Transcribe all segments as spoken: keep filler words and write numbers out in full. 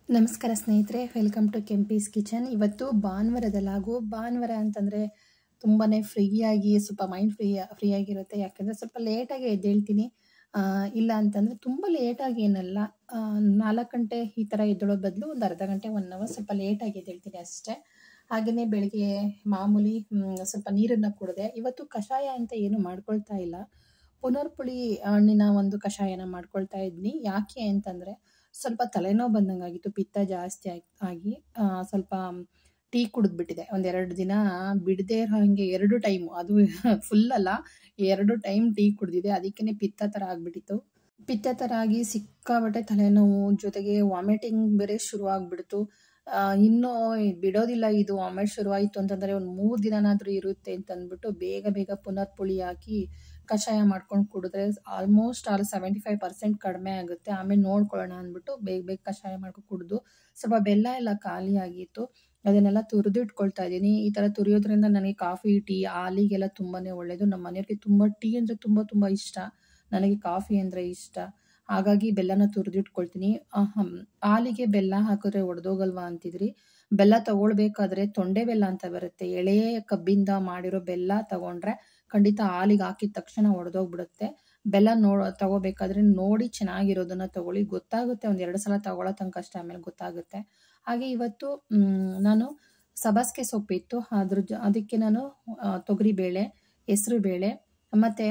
ನಮಸ್ಕಾರ ಸ್ನೇಹಿತರೆ, welcome to Kempee's kitchen. ಇವತ್ತು ಭಾನುವಾರದಲ್ಲಾಗು ಭಾನುವಾರ ಅಂತಂದರೆ ತುಂಬಾ ಫ್ರೀಯಾಗಿ ಸ್ವಲ್ಪ ಮೈಂಡ್ ಫ್ರೀ ಫ್ರೀ ಆಗಿರುತ್ತೆ. ಯಾಕೆಂದರೆ ಸ್ವಲ್ಪ ಲೇಟಾಗಿ ಎದ್ದೇಳ್ತೀನಿ. ಇಲ್ಲ ಅಂತಂದರೆ ತುಂಬ ಲೇಟಾಗಿ ಏನಲ್ಲ, ನಾಲ್ಕು ಗಂಟೆ ಈ ಥರ ಎದ್ದೇಳೋ ಬದಲು ಒಂದು ಅರ್ಧ ಗಂಟೆ ಒನ್ ಅವರ್ ಸ್ವಲ್ಪ ಲೇಟಾಗಿ ಎದ್ದೇಳ್ತೀನಿ ಅಷ್ಟೇ. ಹಾಗೆಯೇ ಬೆಳಗ್ಗೆ ಮಾಮೂಲಿ ಸ್ವಲ್ಪ ನೀರನ್ನು ಕುಡಿದೆ. ಇವತ್ತು ಕಷಾಯ ಅಂತ ಏನು ಮಾಡ್ಕೊಳ್ತಾ ಇಲ್ಲ, ಪುನರ್ಪುಳಿ ಹಣ್ಣಿನ ಒಂದು ಕಷಾಯನ ಮಾಡ್ಕೊಳ್ತಾ ಇದ್ದೀನಿ. ಯಾಕೆ ಅಂತಂದರೆ ಸ್ವಲ್ಪ ತಲೆನೋವು ಬಂದಂಗಾಗಿತ್ತು, ಪಿತ್ತ ಜಾಸ್ತಿ ಆಗಿ ಸ್ವಲ್ಪ ಟೀ ಕುಡಿದ್ಬಿಟ್ಟಿದೆ. ಒಂದೆರಡು ದಿನ ಬಿಡದೆ ಹಾಗೆ ಎರಡು ಟೈಮು, ಅದು ಫುಲ್ ಅಲ್ಲ, ಎರಡು ಟೈಮ್ ಟೀ ಕುಡಿದಿದೆ. ಅದಕ್ಕೇ ಪಿತ್ತ ಥರ ಆಗಿಬಿಟ್ಟಿತ್ತು. ಪಿತ್ತ ಥರ ಆಗಿ ಸಿಕ್ಕಾಬಟ್ಟೆ ತಲೆನೋವು, ಜೊತೆಗೆ ವಾಮಿಟಿಂಗ್ ಬೇರೆ ಶುರು ಆಗಿಬಿಡ್ತು. ಇನ್ನೂ ಬಿಡೋದಿಲ್ಲ ಇದು. ವಾಮಿಟ್ ಶುರುವಾಯಿತು ಅಂತಂದರೆ ಒಂದು ಮೂರು ದಿನನಾದರೂ ಇರುತ್ತೆ ಅಂತಂದ್ಬಿಟ್ಟು ಬೇಗ ಬೇಗ ಪುನರ್ಪುಳಿ ಹಾಕಿ ಕಷಾಯ ಮಾಡ್ಕೊಂಡು ಕುಡಿದ್ರೆ almost all seventy five percent ಕಡಿಮೆ ಆಗುತ್ತೆ. ಆಮೇಲೆ ನೋಡ್ಕೊಳ್ಳೋಣ ಅಂದ್ಬಿಟ್ಟು ಬೇಗ ಬೇಗ ಕಷಾಯ ಮಾಡ್ಕೊಂಡು ಕುಡಿದು ಸ್ವಲ್ಪ ಬೆಲ್ಲ ಎಲ್ಲ ಖಾಲಿ ಆಗಿತ್ತು, ಅದನ್ನೆಲ್ಲ ತುರಿದು ಇಟ್ಕೊಳ್ತಾ ಇದ್ದೀನಿ. ಈ ಥರ ತುರಿಯೋದ್ರಿಂದ ನನಗೆ ಕಾಫಿ ಟೀ ಹಾಲಿಗೆಲ್ಲ ತುಂಬಾ ಒಳ್ಳೆಯದು. ನಮ್ಮ ಮನೆಯವ್ರಿಗೆ ತುಂಬ ಟೀ ಅಂದರೆ ತುಂಬ ತುಂಬ ಇಷ್ಟ, ನನಗೆ ಕಾಫಿ ಅಂದರೆ ಇಷ್ಟ. ಹಾಗಾಗಿ ಬೆಲ್ಲನ ತುರಿದಿಟ್ಕೊಳ್ತೀನಿ. ಹಾಲಿಗೆ ಬೆಲ್ಲ ಹಾಕಿದ್ರೆ ಒಡೆದೋಗಲ್ವಾ ಅಂತಿದ್ರಿ. ಬೆಲ್ಲ ತಗೊಳ್ಬೇಕಾದ್ರೆ ತೊಂಡೆ ಬೆಲ್ಲ ಅಂತ ಬರುತ್ತೆ, ಎಳೆಯ ಕಬ್ಬಿಂದ ಮಾಡಿರೋ ಬೆಲ್ಲ ತಗೊಂಡ್ರೆ ಖಂಡಿತ ಹಾಲಿಗೆ ಹಾಕಿದ ತಕ್ಷಣ ಒಡೆದೋಗ್ಬಿಡುತ್ತೆ. ಬೆಲ್ಲ ನೋ ತಗೋಬೇಕಾದ್ರೆ ನೋಡಿ ಚೆನ್ನಾಗಿರೋದನ್ನ ತಗೊಳ್ಳಿ, ಗೊತ್ತಾಗುತ್ತೆ. ಒಂದು ಎರಡು ಸಲ ತಗೊಳ್ಳೋ ತನಕ ಅಷ್ಟೇ, ಆಮೇಲೆ ಗೊತ್ತಾಗುತ್ತೆ. ಹಾಗೆ ಇವತ್ತು ನಾನು ಸಬ್ಬಸಿಗೆ ಸೊಪ್ಪಿತ್ತು, ಅದ್ರ ಜ ಅದಕ್ಕೆ ನಾನು ತೊಗರಿಬೇಳೆ, ಹೆಸರು ಬೇಳೆ ಮತ್ತು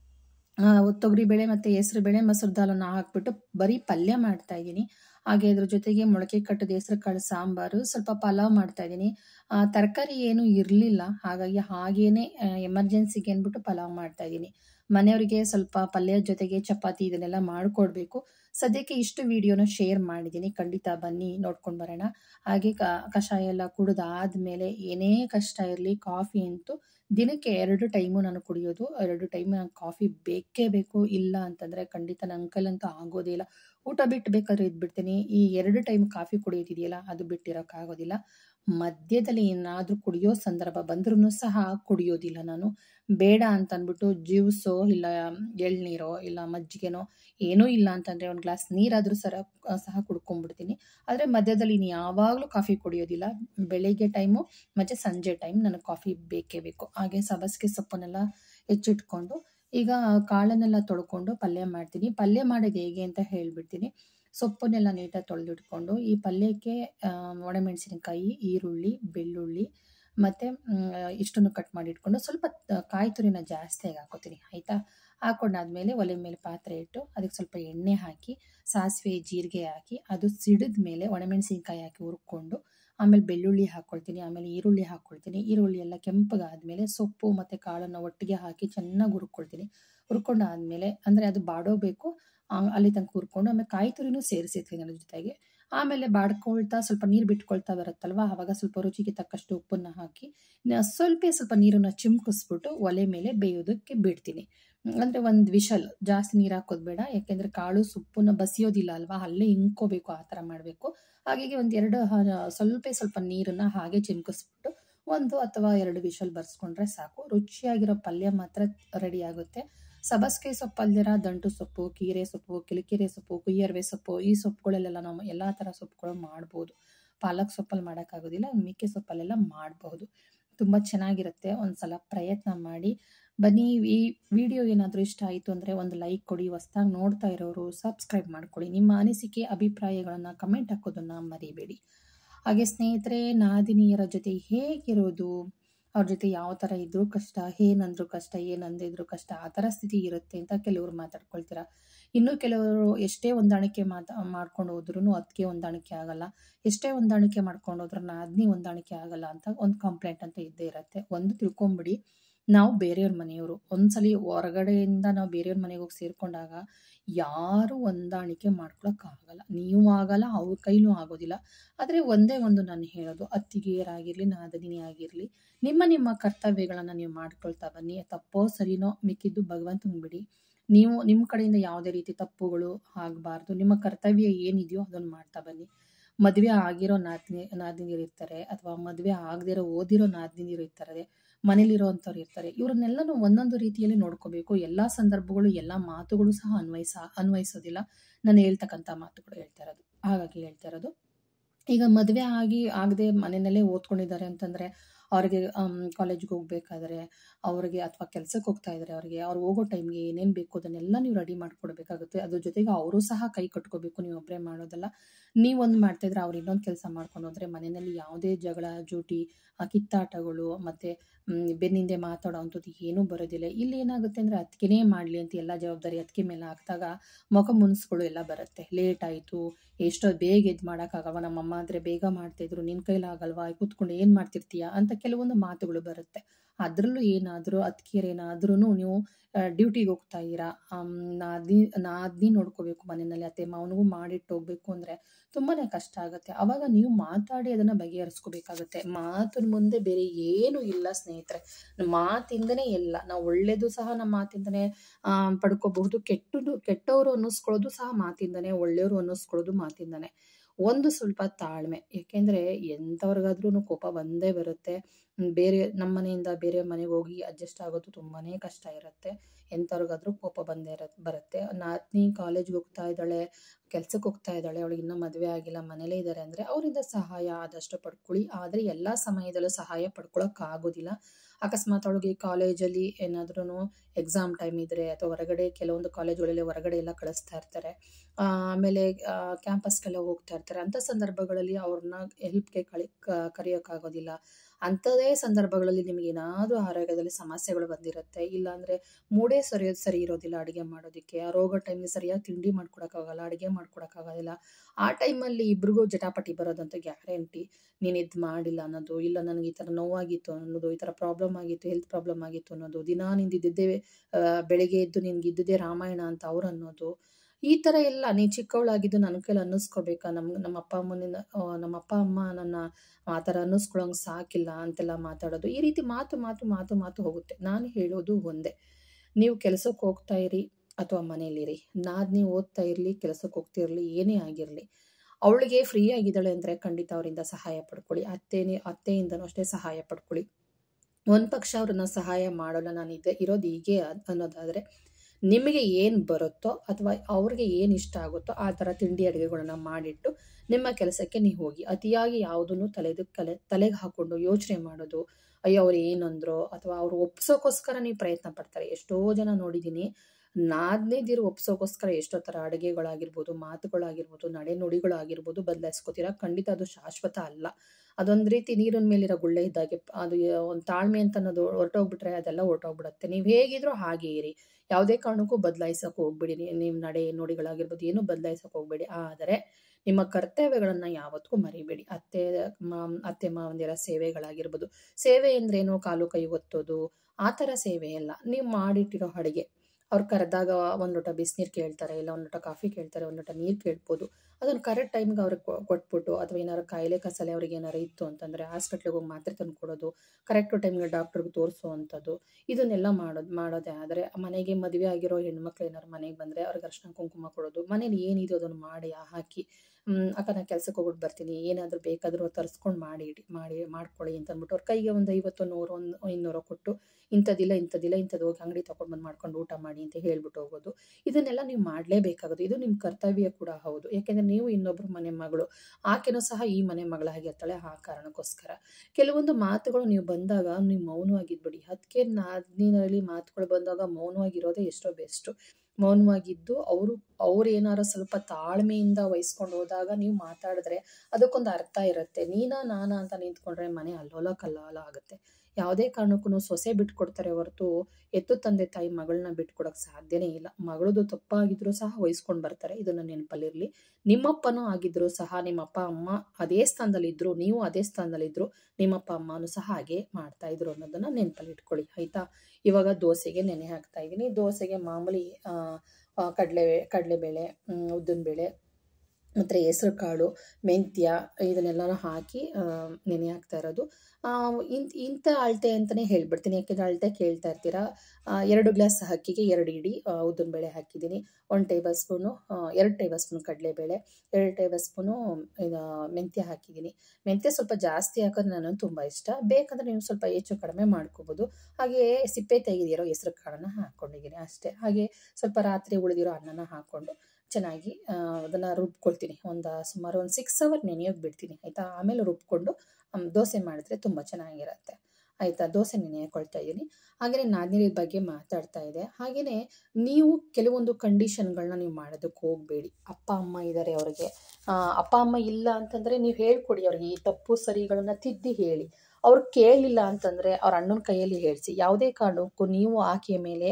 ತೊಗರಿಬೇಳೆ ಮತ್ತು ಹೆಸರು ಬೇಳೆ ಮೊಸರು ದಾಲನ್ನು ಹಾಕ್ಬಿಟ್ಟು ಬರೀ ಪಲ್ಯ ಮಾಡ್ತಾ ಇದ್ದೀನಿ. ಹಾಗೆ ಅದ್ರ ಜೊತೆಗೆ ಮೊಳಕೆ ಕಟ್ಟದ ಹೆಸರು ಕಾಳು ಸಾಂಬಾರು, ಸ್ವಲ್ಪ ಪಲಾವ್ ಮಾಡ್ತಾ ಇದ್ದೀನಿ. ತರಕಾರಿ ಏನೂ ಇರಲಿಲ್ಲ, ಹಾಗಾಗಿ ಹಾಗೇನೆ ಎಮರ್ಜೆನ್ಸಿಗೆ ಅಂದ್ಬಿಟ್ಟು ಪಲಾವ್ ಮಾಡ್ತಾ ಇದ್ದೀನಿ. ಮನೆಯವರಿಗೆ ಸ್ವಲ್ಪ ಪಲ್ಯ ಜೊತೆಗೆ ಚಪಾತಿ ಇದನ್ನೆಲ್ಲ ಮಾಡಿಕೊಡ್ಬೇಕು. ಸದ್ಯಕ್ಕೆ ಇಷ್ಟು ವಿಡಿಯೋನ ಶೇರ್ ಮಾಡಿದ್ದೀನಿ, ಖಂಡಿತ ಬನ್ನಿ ನೋಡ್ಕೊಂಡು ಬರೋಣ. ಹಾಗೆ ಕ ಕಷಾಯ ಎಲ್ಲ ಕುಡಿದಾದ್ಮೇಲೆ ಏನೇ ಕಷ್ಟ ಇರಲಿ, ಕಾಫಿ ಅಂತೂ ದಿನಕ್ಕೆ ಎರಡು ಟೈಮು ನಾನು ಕುಡಿಯೋದು. ಎರಡು ಟೈಮ್ ನಂಗೆ ಕಾಫಿ ಬೇಕೇ ಬೇಕು. ಇಲ್ಲ ಅಂತಂದರೆ ಖಂಡಿತ ನನ್ನ ಕೈಲಂತೂ ಆಗೋದೇ ಇಲ್ಲ. ಊಟ ಬಿಟ್ಟು ಬೇಕಾದ್ರೆ ಇದ್ಬಿಡ್ತೀನಿ, ಈ ಎರಡು ಟೈಮ್ ಕಾಫಿ ಕುಡಿಯೋದಿದೆಯಲ್ಲ ಅದು ಬಿಟ್ಟಿರೋಕ್ಕಾಗೋದಿಲ್ಲ. ಮಧ್ಯದಲ್ಲಿ ಏನಾದರೂ ಕುಡಿಯೋ ಸಂದರ್ಭ ಬಂದ್ರೂ ಸಹ ಕುಡಿಯೋದಿಲ್ಲ ನಾನು. ಬೇಡ ಅಂತಂದ್ಬಿಟ್ಟು ಜ್ಯೂಸೋ ಇಲ್ಲ ಎಳ್ನೀರೋ ಇಲ್ಲ ಮಜ್ಜಿಗೆನೋ ಏನೂ ಇಲ್ಲ ಅಂತಂದರೆ ಒಂದು ಗ್ಲಾಸ್ ನೀರಾದರೂ ಸರ ಸಹ ಕುಡ್ಕೊಂಡ್ಬಿಡ್ತೀನಿ. ಆದರೆ ಮಧ್ಯದಲ್ಲಿ ಇನ್ನು ಯಾವಾಗಲೂ ಕಾಫಿ ಕುಡಿಯೋದಿಲ್ಲ. ಬೆಳಿಗ್ಗೆ ಟೈಮು ಮತ್ತು ಸಂಜೆ ಟೈಮ್ ನನಗೆ ಕಾಫಿ ಬೇಕೇ ಬೇಕು. ಹಾಗೆ ಸಬ್ಬಸಿಗೆ ಸೊಪ್ಪನ್ನೆಲ್ಲ ಹೆಚ್ಚಿಟ್ಕೊಂಡು ಈಗ ಕಾಳನ್ನೆಲ್ಲ ತೊಳ್ಕೊಂಡು ಪಲ್ಯ ಮಾಡ್ತೀನಿ. ಪಲ್ಯ ಮಾಡೋದು ಹೇಗೆ ಅಂತ ಹೇಳ್ಬಿಡ್ತೀನಿ. ಸೊಪ್ಪನ್ನೆಲ್ಲ ನೀಟಾಗಿ ತೊಳೆದಿಟ್ಕೊಂಡು ಈ ಪಲ್ಯಕ್ಕೆ ಒಣಮೆಣಸಿನಕಾಯಿ, ಈರುಳ್ಳಿ, ಬೆಳ್ಳುಳ್ಳಿ ಮತ್ತು ಇಷ್ಟನ್ನು ಕಟ್ ಮಾಡಿ ಇಟ್ಕೊಂಡು ಸ್ವಲ್ಪ ಕಾಯಿ ತುರಿನ ಜಾಸ್ತಿಯಾಗಿ ಹಾಕೋತೀನಿ, ಆಯಿತಾ. ಹಾಕೊಂಡಾದ್ಮೇಲೆ ಒಲೆ ಮೇಲೆ ಪಾತ್ರೆ ಇಟ್ಟು ಅದಕ್ಕೆ ಸ್ವಲ್ಪ ಎಣ್ಣೆ ಹಾಕಿ ಸಾಸಿವೆ ಜೀರಿಗೆ ಹಾಕಿ ಅದು ಸಿಡಿದ ಮೇಲೆ ಒಣಮೆಣಸಿನಕಾಯಿ ಹಾಕಿ ಹುರ್ಕೊಂಡು ಆಮೇಲೆ ಬೆಳ್ಳುಳ್ಳಿ ಹಾಕ್ಕೊಳ್ತೀನಿ, ಆಮೇಲೆ ಈರುಳ್ಳಿ ಹಾಕ್ಕೊಳ್ತೀನಿ. ಈರುಳ್ಳಿ ಎಲ್ಲ ಕೆಂಪಗಾದ್ಮೇಲೆ ಸೊಪ್ಪು ಮತ್ತು ಕಾಳನ್ನು ಒಟ್ಟಿಗೆ ಹಾಕಿ ಚೆನ್ನಾಗಿ ಹುರ್ಕೊಳ್ತೀನಿ. ಹುರ್ಕೊಂಡಾದ್ಮೇಲೆ ಅಂದರೆ ಅದು ಬಾಡೋಬೇಕು, ಅಲ್ಲಿ ತನಕ ಹುರ್ಕೊಂಡು ಆಮೇಲೆ ಕಾಯಿ ತುರಿನೂ ಸೇರಿಸಿರ್ತೀನಿ ಅದ್ರ ಜೊತೆಗೆ. ಆಮೇಲೆ ಬಾಡ್ಕೊಳ್ತಾ ಸ್ವಲ್ಪ ನೀರು ಬಿಟ್ಕೊಳ್ತಾ ಬರುತ್ತಲ್ವ, ಆವಾಗ ಸ್ವಲ್ಪ ರುಚಿಗೆ ತಕ್ಕಷ್ಟು ಉಪ್ಪನ್ನು ಹಾಕಿ ಸ್ವಲ್ಪ ಸ್ವಲ್ಪ ನೀರನ್ನು ಚಿಮ್ಕಿಸ್ಬಿಟ್ಟು ಒಲೆ ಮೇಲೆ ಬೇಯೋದಕ್ಕೆ ಬಿಡ್ತೀನಿ. ಅಂದರೆ ಒಂದು ವಿಷಲ್, ಜಾಸ್ತಿ ನೀರು ಹಾಕೋದು ಬೇಡ, ಯಾಕೆಂದರೆ ಕಾಳು ಸೊಪ್ಪನ್ನು ಬಸಿಯೋದಿಲ್ಲ ಅಲ್ವಾ, ಅಲ್ಲೇ ಇಂಕೋಬೇಕು, ಆ ಥರ ಮಾಡಬೇಕು. ಹಾಗಾಗಿ ಒಂದು ಎರಡು ಸ್ವಲ್ಪ ಸ್ವಲ್ಪ ನೀರನ್ನು ಹಾಗೆ ಚಿಮ್ಕಿಸ್ಬಿಟ್ಟು ಒಂದು ಅಥವಾ ಎರಡು ವಿಷಲ್ ಬರ್ಸ್ಕೊಂಡ್ರೆ ಸಾಕು. ರುಚಿಯಾಗಿರೋ ಪಲ್ಯ ಮಾತ್ರ ರೆಡಿ ಆಗುತ್ತೆ. ಸಬ್ಬಸಿಗೆ ಸೊಪ್ಪು ಅಲ್ದಿರ ದಂಟು ಸೊಪ್ಪು, ಕೀರೆ ಸೊಪ್ಪು, ಕಿರಿಕಿರೆ ಸೊಪ್ಪು, ಕುಯ್ಯರ್ವೆ ಸೊಪ್ಪು, ಈ ಸೊಪ್ಪುಗಳಲ್ಲೆಲ್ಲ ನಾವು ಎಲ್ಲ ಥರ ಸೊಪ್ಪುಗಳು ಮಾಡ್ಬೋದು. ಪಾಲಕ್ ಸೊಪ್ಪಲ್ಲಿ ಮಾಡೋಕ್ಕಾಗೋದಿಲ್ಲ, ಮಿಕ್ಕೆ ಸೊಪ್ಪಲ್ಲೆಲ್ಲ ಮಾಡಬಹುದು. ತುಂಬ ಚೆನ್ನಾಗಿರುತ್ತೆ. ಒಂದು ಸಲ ಪ್ರಯತ್ನ ಮಾಡಿ ಬನ್ನಿ. ಈ ವಿಡಿಯೋ ಏನಾದರೂ ಇಷ್ಟ ಆಯಿತು ಅಂದರೆ ಒಂದು ಲೈಕ್ ಕೊಡಿ. ಹೊಸ್ದಾಗಿ ನೋಡ್ತಾ ಇರೋರು ಸಬ್ಸ್ಕ್ರೈಬ್ ಮಾಡ್ಕೊಳ್ಳಿ. ನಿಮ್ಮ ಅನಿಸಿಕೆ ಅಭಿಪ್ರಾಯಗಳನ್ನು ಕಮೆಂಟ್ ಹಾಕೋದನ್ನು ಮರಿಬೇಡಿ. ಹಾಗೆ ಸ್ನೇಹಿತರೆ, ನಾದಿನಿಯರ ಜೊತೆ ಹೇಗಿರೋದು, ಅವ್ರ ಜೊತೆ ಯಾವ ಥರ ಇದ್ರೂ ಕಷ್ಟ, ಏನಂದ್ರೂ ಕಷ್ಟ, ಏನಂದಿದ್ರು ಕಷ್ಟ, ಆ ಥರ ಸ್ಥಿತಿ ಇರುತ್ತೆ ಅಂತ ಕೆಲವರು ಮಾತಾಡ್ಕೊಳ್ತೀರ. ಇನ್ನು ಕೆಲವರು ಎಷ್ಟೇ ಹೊಂದಾಣಿಕೆ ಮಾತಾ ಮಾಡ್ಕೊಂಡು ಹೋದ್ರೂ ಅದಕ್ಕೆ ಹೊಂದಾಣಿಕೆ ಆಗಲ್ಲ, ಎಷ್ಟೇ ಹೊಂದಾಣಿಕೆ ಮಾಡ್ಕೊಂಡು ಹೋದ್ರೂ ನಾದಿನಿ ಹೊಂದಾಣಿಕೆ ಆಗಲ್ಲ ಅಂತ ಒಂದು ಕಂಪ್ಲೇಂಟ್ ಅಂತ ಇದ್ದೇ ಇರುತ್ತೆ. ಒಂದು ತಿಳ್ಕೊಂಬಿಡಿ, ನಾವು ಬೇರೆಯವ್ರ ಮನೆಯವರು. ಒಂದ್ಸಲಿ ಹೊರಗಡೆಯಿಂದ ನಾವು ಬೇರೆಯವ್ರ ಮನೆಗೆ ಹೋಗಿ ಸೇರಿಕೊಂಡಾಗ ಯಾರು ಹೊಂದಾಣಿಕೆ ಮಾಡ್ಕೊಳಕ್ಕಾಗಲ್ಲ, ನೀವು ಆಗಲ್ಲ, ಅವ್ರ ಕೈಲೂ ಆಗೋದಿಲ್ಲ. ಆದರೆ ಒಂದೇ ಒಂದು ನಾನು ಹೇಳೋದು, ಅತ್ತಿಗೆಯರಾಗಿರಲಿ ನಾದಿನಿ ಆಗಿರಲಿ, ನಿಮ್ಮ ನಿಮ್ಮ ಕರ್ತವ್ಯಗಳನ್ನು ನೀವು ಮಾಡ್ಕೊಳ್ತಾ ಬನ್ನಿ. ತಪ್ಪೋ ಸರಿನೋ ಮಿಕ್ಕಿದ್ದು ಭಗವಂತನಿಗೆ ಬಿಡಿ. ನೀವು ನಿಮ್ಮ ಕಡೆಯಿಂದ ಯಾವುದೇ ರೀತಿ ತಪ್ಪುಗಳು ಆಗಬಾರ್ದು. ನಿಮ್ಮ ಕರ್ತವ್ಯ ಏನಿದೆಯೋ ಅದನ್ನು ಮಾಡ್ತಾ ಬನ್ನಿ. ಮದುವೆ ಆಗಿರೋ ನಾದಿನಿ ನಾದಿನಿಯರು ಇರ್ತಾರೆ, ಅಥವಾ ಮದುವೆ ಆಗದಿರೋ ಓದಿರೋ ನಾದಿನಿಯರು ಇರ್ತಾರೆ, ಮನೇಲಿರೋವಂಥವ್ರು ಇರ್ತಾರೆ. ಇವರನ್ನೆಲ್ಲನೂ ಒಂದೊಂದು ರೀತಿಯಲ್ಲಿ ನೋಡ್ಕೋಬೇಕು. ಎಲ್ಲ ಸಂದರ್ಭಗಳು ಎಲ್ಲ ಮಾತುಗಳು ಸಹ ಅನ್ವಯಿಸ ಅನ್ವಯಿಸೋದಿಲ್ಲ. ನಾನು ಹೇಳ್ತಕ್ಕಂಥ ಮಾತುಗಳು ಹೇಳ್ತಾ ಇರೋದು, ಹಾಗಾಗಿ ಹೇಳ್ತಾ ಇರೋದು. ಈಗ ಮದುವೆ ಆಗಿ ಆಗದೆ ಮನೆಯಲ್ಲೇ ಓದ್ಕೊಂಡಿದ್ದಾರೆ ಅಂತಂದರೆ ಅವ್ರಿಗೆ ಕಾಲೇಜ್ಗೆ ಹೋಗ್ಬೇಕಾದ್ರೆ ಅವ್ರಿಗೆ ಅಥವಾ ಕೆಲ್ಸಕ್ಕೆ ಹೋಗ್ತಾ ಇದ್ದಾರೆ ಅವ್ರಿಗೆ ಅವ್ರು ಹೋಗೋ ಟೈಮ್ಗೆ ಏನೇನು ಬೇಕು ಅದನ್ನೆಲ್ಲ ನೀವು ರೆಡಿ ಮಾಡಿಕೊಡ್ಬೇಕಾಗುತ್ತೆ. ಅದ್ರ ಜೊತೆಗೆ ಅವರು ಸಹ ಕೈ ಕಟ್ಕೋಬೇಕು, ನೀವು ಒಬ್ಬರೇ ಮಾಡೋದಲ್ಲ. ನೀವೊಂದು ಮಾಡ್ತಾ ಇದ್ರೆ ಅವ್ರು ಇನ್ನೊಂದು ಕೆಲಸ ಮಾಡ್ಕೊಂಡು ಹೋದರೆ ಮನೆಯಲ್ಲಿ ಯಾವುದೇ ಜಗಳ ಜೂಟಿ ಆ ಕಿತ್ತಾಟಗಳು ಮತ್ತು ಬೆನ್ನಿಂದೆ ಮಾತಾಡೋ ಅಂಥದ್ದು ಏನೂ ಬರೋದಿಲ್ಲ. ಇಲ್ಲಿ ಏನಾಗುತ್ತೆ ಅಂದರೆ ಅತ್ತಿಗೆನೇ ಮಾಡಲಿ ಅಂತ ಎಲ್ಲ ಜವಾಬ್ದಾರಿ ಅತ್ತಿಗೆ ಮೇಲೆ ಹಾಕಿದಾಗ ಮುಖ ಮುನ್ಸ್ಗಳು ಎಲ್ಲ ಬರುತ್ತೆ. ಲೇಟ್ ಆಯಿತು, ಎಷ್ಟೋ ಬೇಗ ಎದ್ದು ಮಾಡೋಕ್ಕಾಗಲ್ವ, ನಮ್ಮಮ್ಮ ಆದರೆ ಬೇಗ ಮಾಡ್ತಾಯಿದ್ರು, ನಿನ್ನ ಕೈಲಾಗಲ್ವಾ, ಕೂತ್ಕೊಂಡು ಏನು ಮಾಡ್ತಿರ್ತೀಯ ಅಂತ ಕೆಲವೊಂದು ಮಾತುಗಳು ಬರುತ್ತೆ. ಅದರಲ್ಲೂ ಏನಾದರೂ ಅತ್ತಿಗೆಯರೇನಾದ್ರೂ ನೀವು ಡ್ಯೂಟಿಗೆ ಹೋಗ್ತಾ ಇದ್ದೀರಾ, ನಾದ್ನಿ ನಾದ್ನಿ ನೋಡ್ಕೋಬೇಕು ಮನೆಯಲ್ಲಿ, ಅತ್ತೆ ಮಾವನಿಗೂ ಮಾಡಿಟ್ಟು ಹೋಗ್ಬೇಕು ಅಂದರೆ ತುಂಬಾ ಕಷ್ಟ ಆಗುತ್ತೆ. ಆವಾಗ ನೀವು ಮಾತಾಡಿ ಅದನ್ನು ಬಗೆಹರಿಸ್ಕೋಬೇಕಾಗತ್ತೆ. ಮಾತಿನ ಮುಂದೆ ಬೇರೆ ಏನೂ ಇಲ್ಲ ಸ್ನೇಹಿತರೆ. ಮಾತಿಂದನೇ ಎಲ್ಲ. ನಾವು ಒಳ್ಳೇದು ಸಹ ನಮ್ಮ ಮಾತಿಂದನೇ ಪಡ್ಕೋಬಹುದು, ಕೆಟ್ಟದ್ದು ಕೆಟ್ಟವರು ಅನ್ನಿಸ್ಕೊಳ್ಳೋದು ಸಹ ಮಾತಿಂದನೇ, ಒಳ್ಳೆಯವರು ಅನ್ನಿಸ್ಕೊಳ್ಳೋದು ಮಾತಿಂದನೇ. ಒಂದು ಸ್ವಲ್ಪ ತಾಳ್ಮೆ, ಏಕೆಂದರೆ ಎಂಥವ್ರಿಗಾದ್ರೂ ಕೋಪ ಬಂದೇ ಬರುತ್ತೆ. ಬೇರೆ ನಮ್ಮ ಮನೆಯಿಂದ ಬೇರೆ ಮನೆಗೆ ಹೋಗಿ ಅಡ್ಜಸ್ಟ್ ಆಗೋದು ತುಂಬಾ ಕಷ್ಟ ಇರುತ್ತೆ. ಎಂಥವ್ರಿಗಾದ್ರೂ ಕೋಪ ಬಂದೇ ಇರ ಬರುತ್ತೆ. ನಾದ್ನಿ ಕಾಲೇಜ್ಗೆ ಹೋಗ್ತಾ ಇದ್ದಾಳೆ, ಕೆಲ್ಸಕ್ಕೆ ಹೋಗ್ತಾ ಇದ್ದಾಳೆ, ಅವಳಿಗೆ ಇನ್ನೂ ಮದುವೆ ಆಗಿಲ್ಲ, ಮನೇಲೇ ಇದ್ದಾರೆ ಅಂದರೆ ಅವರಿಂದ ಸಹಾಯ ಆದಷ್ಟು ಪಡ್ಕೊಳ್ಳಿ. ಆದರೆ ಎಲ್ಲ ಸಮಯದಲ್ಲೂ ಸಹಾಯ ಪಡ್ಕೊಳ್ಳೋಕ್ಕಾಗೋದಿಲ್ಲ. ಅಕಸ್ಮಾತ್ ಅವಳಿಗೆ ಕಾಲೇಜಲ್ಲಿ ಏನಾದ್ರೂ ಎಕ್ಸಾಮ್ ಟೈಮ್ ಇದ್ದರೆ ಅಥವಾ ಹೊರಗಡೆ ಕೆಲವೊಂದು ಕಾಲೇಜುಗಳಲ್ಲಿ ಹೊರಗಡೆ ಎಲ್ಲ ಕಳಿಸ್ತಾ ಇರ್ತಾರೆ, ಆಮೇಲೆ ಕ್ಯಾಂಪಸ್ಗೆಲ್ಲ ಹೋಗ್ತಾ ಇರ್ತಾರೆ. ಅಂಥ ಸಂದರ್ಭಗಳಲ್ಲಿ ಅವ್ರನ್ನ ಹೆಲ್ಪ್ಗೆ ಕಳಿ ಕರೆಯೋಕ್ಕಾಗೋದಿಲ್ಲ. ಅಂಥದೇ ಸಂದರ್ಭಗಳಲ್ಲಿ ನಿಮಗೆ ಏನಾದರೂ ಆರೋಗ್ಯದಲ್ಲಿ ಸಮಸ್ಯೆಗಳು ಬಂದಿರುತ್ತೆ, ಇಲ್ಲಾಂದರೆ ಮೂಡೇ ಸರಿ ಸರಿ ಇರೋದಿಲ್ಲ ಅಡುಗೆ ಮಾಡೋದಕ್ಕೆ, ಆ ರೋಗೋ ಟೈಮ್ಗೆ ಸರಿಯಾಗಿ ತಿಂಡಿ ಮಾಡ್ಕೊಡೋಕ್ಕಾಗಲ್ಲ, ಅಡುಗೆ ಮಾಡ್ಕೊಡೋಕ್ಕಾಗೋದಿಲ್ಲ. ಆ ಟೈಮಲ್ಲಿ ಇಬ್ರಿಗೂ ಜಟಾಪಟಿ ಬರೋದಂತೂ ಗ್ಯಾರಂಟಿ. ನೀನು ಇದು ಮಾಡಿಲ್ಲ ಅನ್ನೋದು, ಇಲ್ಲ ನನಗೆ ಈ ಥರ ನೋವಾಗಿತ್ತು ಅನ್ನೋದು, ಈ ಥರ ಪ್ರಾಬ್ಲಮ್ ಆಗಿತ್ತು, ಹೆಲ್ತ್ ಪ್ರಾಬ್ಲಮ್ ಆಗಿತ್ತು ಅನ್ನೋದು, ದಿನ ನಿಂದಿದ್ದೇ ಬೆಳಗ್ಗೆ ಎದ್ದು ನಿನ್ಗಿದ್ದಿದ್ದೇ ರಾಮಾಯಣ ಅಂತ ಅವ್ರು ಅನ್ನೋದು, ಈ ಥರ ಎಲ್ಲ. ನೀನು ಚಿಕ್ಕವಳಾಗಿದ್ದು ನನ್ನ ಕೈಲಿ ಅನ್ನಿಸ್ಕೋಬೇಕಾ, ನಮ್ಮ ನಮ್ಮ ಅಪ್ಪ ಅಮ್ಮನಿಂದ ನಮ್ಮ ಅಪ್ಪ ಅಮ್ಮ ನನ್ನ ಆ ಥರ ಅನ್ನಿಸ್ಕೊಳ್ಳೋಂಗೆ ಸಾಕಿಲ್ಲ ಅಂತೆಲ್ಲ ಮಾತಾಡೋದು. ಈ ರೀತಿ ಮಾತು ಮಾತು ಮಾತು ಮಾತು ಹೋಗುತ್ತೆ. ನಾನು ಹೇಳೋದು ಒಂದೇ, ನೀವು ಕೆಲಸಕ್ಕೆ ಹೋಗ್ತಾ ಇರಿ ಅಥವಾ ಮನೇಲಿರಿ, ನಾದ್ನಿ ಓದ್ತಾ ಇರಲಿ, ಕೆಲಸಕ್ಕೆ ಹೋಗ್ತಿರಲಿ, ಏನೇ ಆಗಿರಲಿ, ಅವಳಿಗೆ ಫ್ರೀ ಆಗಿದ್ದಾಳೆ ಅಂದರೆ ಖಂಡಿತ ಅವರಿಂದ ಸಹಾಯ ಪಡ್ಕೊಳ್ಳಿ. ಅತ್ತೇನೆ ಅತ್ತೆಯಿಂದನೂ ಅಷ್ಟೇ ಸಹಾಯ ಪಡ್ಕೊಳ್ಳಿ. ಒಂದು ಪಕ್ಷ ಅವ್ರನ್ನ ಸಹಾಯ ಮಾಡೋಲ್ಲ, ನಾನು ಇದೆ ಇರೋದು ಹೀಗೆ ಅನ್ನೋದಾದರೆ ನಿಮಗೆ ಏನು ಬರುತ್ತೋ ಅಥವಾ ಅವ್ರಿಗೆ ಏನು ಇಷ್ಟ ಆಗುತ್ತೋ ಆ ಥರ ತಿಂಡಿ ಅಡುಗೆಗಳನ್ನ ಮಾಡಿಟ್ಟು ನಿಮ್ಮ ಕೆಲಸಕ್ಕೆ ನೀವು ಹೋಗಿ. ಅತಿಯಾಗಿ ಯಾವುದನ್ನು ತಲೆದು ಕಲೆ ತಲೆಗೆ ಹಾಕ್ಕೊಂಡು ಯೋಚನೆ ಮಾಡೋದು, ಅಯ್ಯೋ ಅವ್ರು ಏನಂದ್ರೋ ಅಥವಾ ಅವ್ರು ಒಪ್ಸೋಕ್ಕೋಸ್ಕರ ನೀವು ಪ್ರಯತ್ನ ಪಡ್ತಾರೆ. ಎಷ್ಟೋ ಜನ ನೋಡಿದ್ದೀನಿ, ನಾದ್ನೇದಿರು ಒಪ್ಸೋಕ್ಕೋಸ್ಕರ ಎಷ್ಟೋ ಥರ ಅಡುಗೆಗಳಾಗಿರ್ಬೋದು, ಮಾತುಗಳಾಗಿರ್ಬೋದು, ನಡೆ ನುಡಿಗಳಾಗಿರ್ಬೋದು ಬದಲಾಯಿಸ್ಕೋತೀರ. ಖಂಡಿತ ಅದು ಶಾಶ್ವತ ಅಲ್ಲ. ಅದೊಂದು ರೀತಿ ನೀರಿನ ಮೇಲಿರೋ ಗುಳ್ಳೆ ಇದ್ದಾಗೆ. ಅದು ಒಂದು ತಾಳ್ಮೆ ಅಂತ ಅನ್ನೋದು ಹೊರಟೋಗ್ಬಿಟ್ರೆ ಅದೆಲ್ಲ ಹೊರಟೋಗ್ಬಿಡುತ್ತೆ. ನೀವು ಹೇಗಿದ್ರೂ ಹಾಗೆ ಇರಿ, ಯಾವುದೇ ಕಾರಣಕ್ಕೂ ಬದಲಾಯಿಸೋಕೆ ಹೋಗ್ಬೇಡಿ. ನೀವು ನಡೆ ನುಡಿಗಳಾಗಿರ್ಬೋದು ಏನೂ ಬದಲಾಯಿಸೋಕೆ ಹೋಗ್ಬೇಡಿ. ಆದರೆ ನಿಮ್ಮ ಕರ್ತವ್ಯಗಳನ್ನು ಯಾವತ್ತೂ ಮರಿಬೇಡಿ. ಅತ್ತೆ ಮಾ ಅತ್ತೆ ಮಾವಂದಿರ ಸೇವೆಗಳಾಗಿರ್ಬೋದು, ಸೇವೆ ಅಂದ್ರೇನು ಕಾಲು ಕೈ ಒತ್ತೋದು ಆ ಥರ ಸೇವೆ ಅಲ್ಲ. ನೀವು ಮಾಡಿಟ್ಟಿರೋ ಅಡುಗೆ ಅವ್ರು ಕರೆದಾಗ ಒಂದು ಲೋಟ ಬಿಸಿನೀರು ಕೇಳ್ತಾರೆ, ಇಲ್ಲ ಒಂದು ಲೋಟ ಕಾಫಿ ಕೇಳ್ತಾರೆ, ಒಂದು ಲೋಟ ನೀರು ಕೇಳ್ಬೋದು, ಅದನ್ನು ಕರೆಕ್ಟ್ ಟೈಮ್ಗೆ ಅವ್ರಿಗೆ ಕೊಟ್ಬಿಟ್ಟು, ಅಥವಾ ಏನಾದ್ರು ಕಾಯಿಲೆ ಕಸಲೆ ಅವ್ರಿಗೆ ಏನಾರು ಇತ್ತು ಅಂತಂದರೆ ಹಾಸ್ಪಿಟ್ಲಿಗೆ ಹೋಗಿ ಮಾತ್ರೆ ತಂದು ಕೊಡೋದು, ಕರೆಕ್ಟು ಟೈಮ್ಗೆ ಡಾಕ್ಟ್ರಿಗೆ ತೋರಿಸೋ ಅಂಥದ್ದು, ಇದನ್ನೆಲ್ಲ ಮಾಡೋದು ಮಾಡೋದೇ ಆದರೆ ಮನೆಗೆ ಮದುವೆ ಆಗಿರೋ ಹೆಣ್ಮಕ್ಳು ಏನಾರು ಮನೆಗೆ ಬಂದರೆ ಅವ್ರಿಗೆ ಅರ್ಶಿನ ಕುಂಕುಮ ಕೊಡೋದು, ಮನೇಲಿ ಏನಿದೆ ಅದನ್ನು ಮಾಡಿ ಹಾಕಿ, ಅಕ್ಕ ನಾನು ಕೆಲ್ಸಕ್ಕೆ ಹೋಗ್ಬಿಟ್ಟು ಬರ್ತೀನಿ, ಏನಾದರೂ ಬೇಕಾದರೂ ತರಿಸ್ಕೊಂಡು ಮಾಡಿ ಇಡಿ ಮಾಡಿ ಮಾಡ್ಕೊಳ್ಳಿ ಅಂತ ಅಂದ್ಬಿಟ್ಟು ಅವ್ರ ಕೈಗೆ ಒಂದು ಐವತ್ತು ನೂರು ಒಂದು ಐನೂರು ಕೊಟ್ಟು ಇಂಥದ್ದಿಲ್ಲ ಇಂಥದ್ದಿಲ್ಲ ಇಂಥದ್ದು ಹೋಗಿ ಅಂಗಡಿ ತೊಗೊಂಡು ಬಂದು ಮಾಡ್ಕೊಂಡು ಊಟ ಮಾಡಿ ಅಂತ ಹೇಳ್ಬಿಟ್ಟು ಹೋಗೋದು. ಇದನ್ನೆಲ್ಲ ನೀವು ಮಾಡಲೇಬೇಕಾಗೋದು. ಇದು ನಿಮ್ಮ ಕರ್ತವ್ಯ ಕೂಡ ಹೌದು. ಯಾಕೆಂದರೆ ನೀವು ಇನ್ನೊಬ್ಬರು ಮನೆ ಮಗಳು, ಆಕೆನೂ ಸಹ ಈ ಮನೆ ಮಗಳಾಗಿರ್ತಾಳೆ. ಆ ಕಾರಣಕ್ಕೋಸ್ಕರ ಕೆಲವೊಂದು ಮಾತುಗಳು ನೀವು ಬಂದಾಗ ನೀವು ಮೌನವಾಗಿದ್ಬಿಡಿ. ಅದಕ್ಕೆ ನಾದ್ನಿನಲ್ಲಿ ಮಾತುಗಳು ಬಂದಾಗ ಮೌನವಾಗಿರೋದೇ ಎಷ್ಟೋ ಬೆಸ್ಟು. ಮೌನವಾಗಿದ್ದು ಅವರು ಅವ್ರು ಏನಾರು ಸ್ವಲ್ಪ ತಾಳ್ಮೆಯಿಂದ ವಹಿಸ್ಕೊಂಡು ಹೋದಾಗ ನೀವು ಮಾತಾಡಿದ್ರೆ ಅದಕ್ಕೊಂದು ಅರ್ಥ ಇರುತ್ತೆ. ನೀನಾ ನಾನಾ ಅಂತ ನಿಂತ್ಕೊಂಡ್ರೆ ಮನೆ ಅಲ್ಲೋಲ ಕಲ್ಲೋಲ ಆಗುತ್ತೆ. ಯಾವುದೇ ಕಾರಣಕ್ಕೂ ಸೊಸೆ ಬಿಟ್ಕೊಡ್ತಾರೆ ಹೊರತು ಎತ್ತು ತಂದೆ ತಾಯಿ ಮಗಳನ್ನ ಬಿಟ್ಕೊಡೋಕೆ ಸಾಧ್ಯನೇ ಇಲ್ಲ. ಮಗಳದು ತಪ್ಪಾಗಿದ್ರೂ ಸಹ ವಹಿಸ್ಕೊಂಡು ಬರ್ತಾರೆ, ಇದನ್ನು ನೆನಪಲ್ಲಿರಲಿ. ನಿಮ್ಮಪ್ಪನೂ ಆಗಿದ್ದರೂ ಸಹ ನಿಮ್ಮಪ್ಪ ಅಮ್ಮ ಅದೇ ಸ್ಥಾನದಲ್ಲಿದ್ದರು, ನೀವು ಅದೇ ಸ್ಥಾನದಲ್ಲಿದ್ದರು, ನಿಮ್ಮಪ್ಪ ಅಮ್ಮನೂ ಸಹ ಹಾಗೆ ಮಾಡ್ತಾಯಿದ್ರು ಅನ್ನೋದನ್ನು ನೆನಪಲ್ಲಿ ಇಟ್ಕೊಳ್ಳಿ, ಆಯಿತಾ. ಇವಾಗ ದೋಸೆಗೆ ನೆನೆ ಹಾಕ್ತಾ ಇದ್ದೀನಿ. ದೋಸೆಗೆ ಮಾಮೂಲಿ ಕಡಲೆ ಕಡಲೆಬೇಳೆ, ಉದ್ದಿನಬೇಳೆ ಮತ್ತು ಹೆಸರು ಕಾಳು, ಮೆಂತ್ಯ ಇದನ್ನೆಲ್ಲನೂ ಹಾಕಿ ನೆನೆ ಹಾಕ್ತಾ ಇರೋದು. ಇಂಥ ಇಂಥ ಅಳತೆ ಅಂತಲೇ ಹೇಳ್ಬಿಡ್ತೀನಿ, ಯಾಕೆಂದರೆ ಅಳತೆ ಕೇಳ್ತಾ ಇರ್ತೀರ. ಎರಡು ಗ್ಲಾಸ್ ಅಕ್ಕಿಗೆ ಎರಡು ಇಡಿ ಉದ್ದಿನಬೇಳೆ ಹಾಕಿದ್ದೀನಿ, ಒಂದು ಟೇಬಲ್ ಸ್ಪೂನು ಎರಡು ಟೇಬಲ್ ಸ್ಪೂನ್ ಕಡಲೆಬೇಳೆ, ಎರಡು ಟೇಬಲ್ ಸ್ಪೂನು ಇದು ಮೆಂತ್ಯ ಹಾಕಿದ್ದೀನಿ. ಮೆಂತ್ಯ ಸ್ವಲ್ಪ ಜಾಸ್ತಿ ಹಾಕೋದು ನನಗೆ ತುಂಬ ಇಷ್ಟ, ಬೇಕಂದರೆ ನೀವು ಸ್ವಲ್ಪ ಹೆಚ್ಚು ಕಡಿಮೆ ಮಾಡ್ಕೋಬೋದು. ಹಾಗೆ ಸಿಪ್ಪೆ ತೆಗೆದಿರೋ ಹೆಸರು ಕಾಳನ್ನು ಹಾಕ್ಕೊಂಡಿದ್ದೀನಿ ಅಷ್ಟೇ. ಹಾಗೆ ಸ್ವಲ್ಪ ರಾತ್ರಿ ಉಳಿದಿರೋ ಅನ್ನನ ಹಾಕ್ಕೊಂಡು ಚೆನ್ನಾಗಿ ಅದನ್ನು ರುಬ್ಕೊಳ್ತೀನಿ. ಒಂದು ಸುಮಾರು ಒಂದು ಸಿಕ್ಸ್ ಅವರ್ ನೆನೆಯೋಕೆ ಬಿಡ್ತೀನಿ ಆಯಿತಾ. ಆಮೇಲೆ ರುಬ್ಕೊಂಡು ದೋಸೆ ಮಾಡಿದ್ರೆ ತುಂಬ ಚೆನ್ನಾಗಿರುತ್ತೆ ಆಯಿತಾ. ದೋಸೆ ನೆನೆಯಕೊಳ್ತಾ ಇದ್ದೀನಿ. ಹಾಗೆಯೇ ನಾದಿನಿ ಬಗ್ಗೆ ಮಾತಾಡ್ತಾ ಇದೆ. ಹಾಗೆಯೇ ನೀವು ಕೆಲವೊಂದು ಕಂಡೀಷನ್ಗಳನ್ನ ನೀವು ಮಾಡೋದಕ್ಕೆ ಹೋಗಬೇಡಿ. ಅಪ್ಪ ಅಮ್ಮ ಇದ್ದಾರೆ ಅವ್ರಿಗೆ, ಅಪ್ಪ ಅಮ್ಮ ಇಲ್ಲ ಅಂತಂದರೆ ನೀವು ಹೇಳ್ಕೊಡಿ ಅವ್ರಿಗೆ, ಈ ತಪ್ಪು ಸರಿಗಳನ್ನ ತಿದ್ದಿ ಹೇಳಿ. ಅವ್ರು ಕೇಳಲಿಲ್ಲ ಅಂತಂದರೆ ಅವ್ರ ಅಣ್ಣನ ಕೈಯಲ್ಲಿ ಹೇಳಿಸಿ. ಯಾವುದೇ ಕಾರಣಕ್ಕೂ ನೀವು ಆಕೆಯ ಮೇಲೆ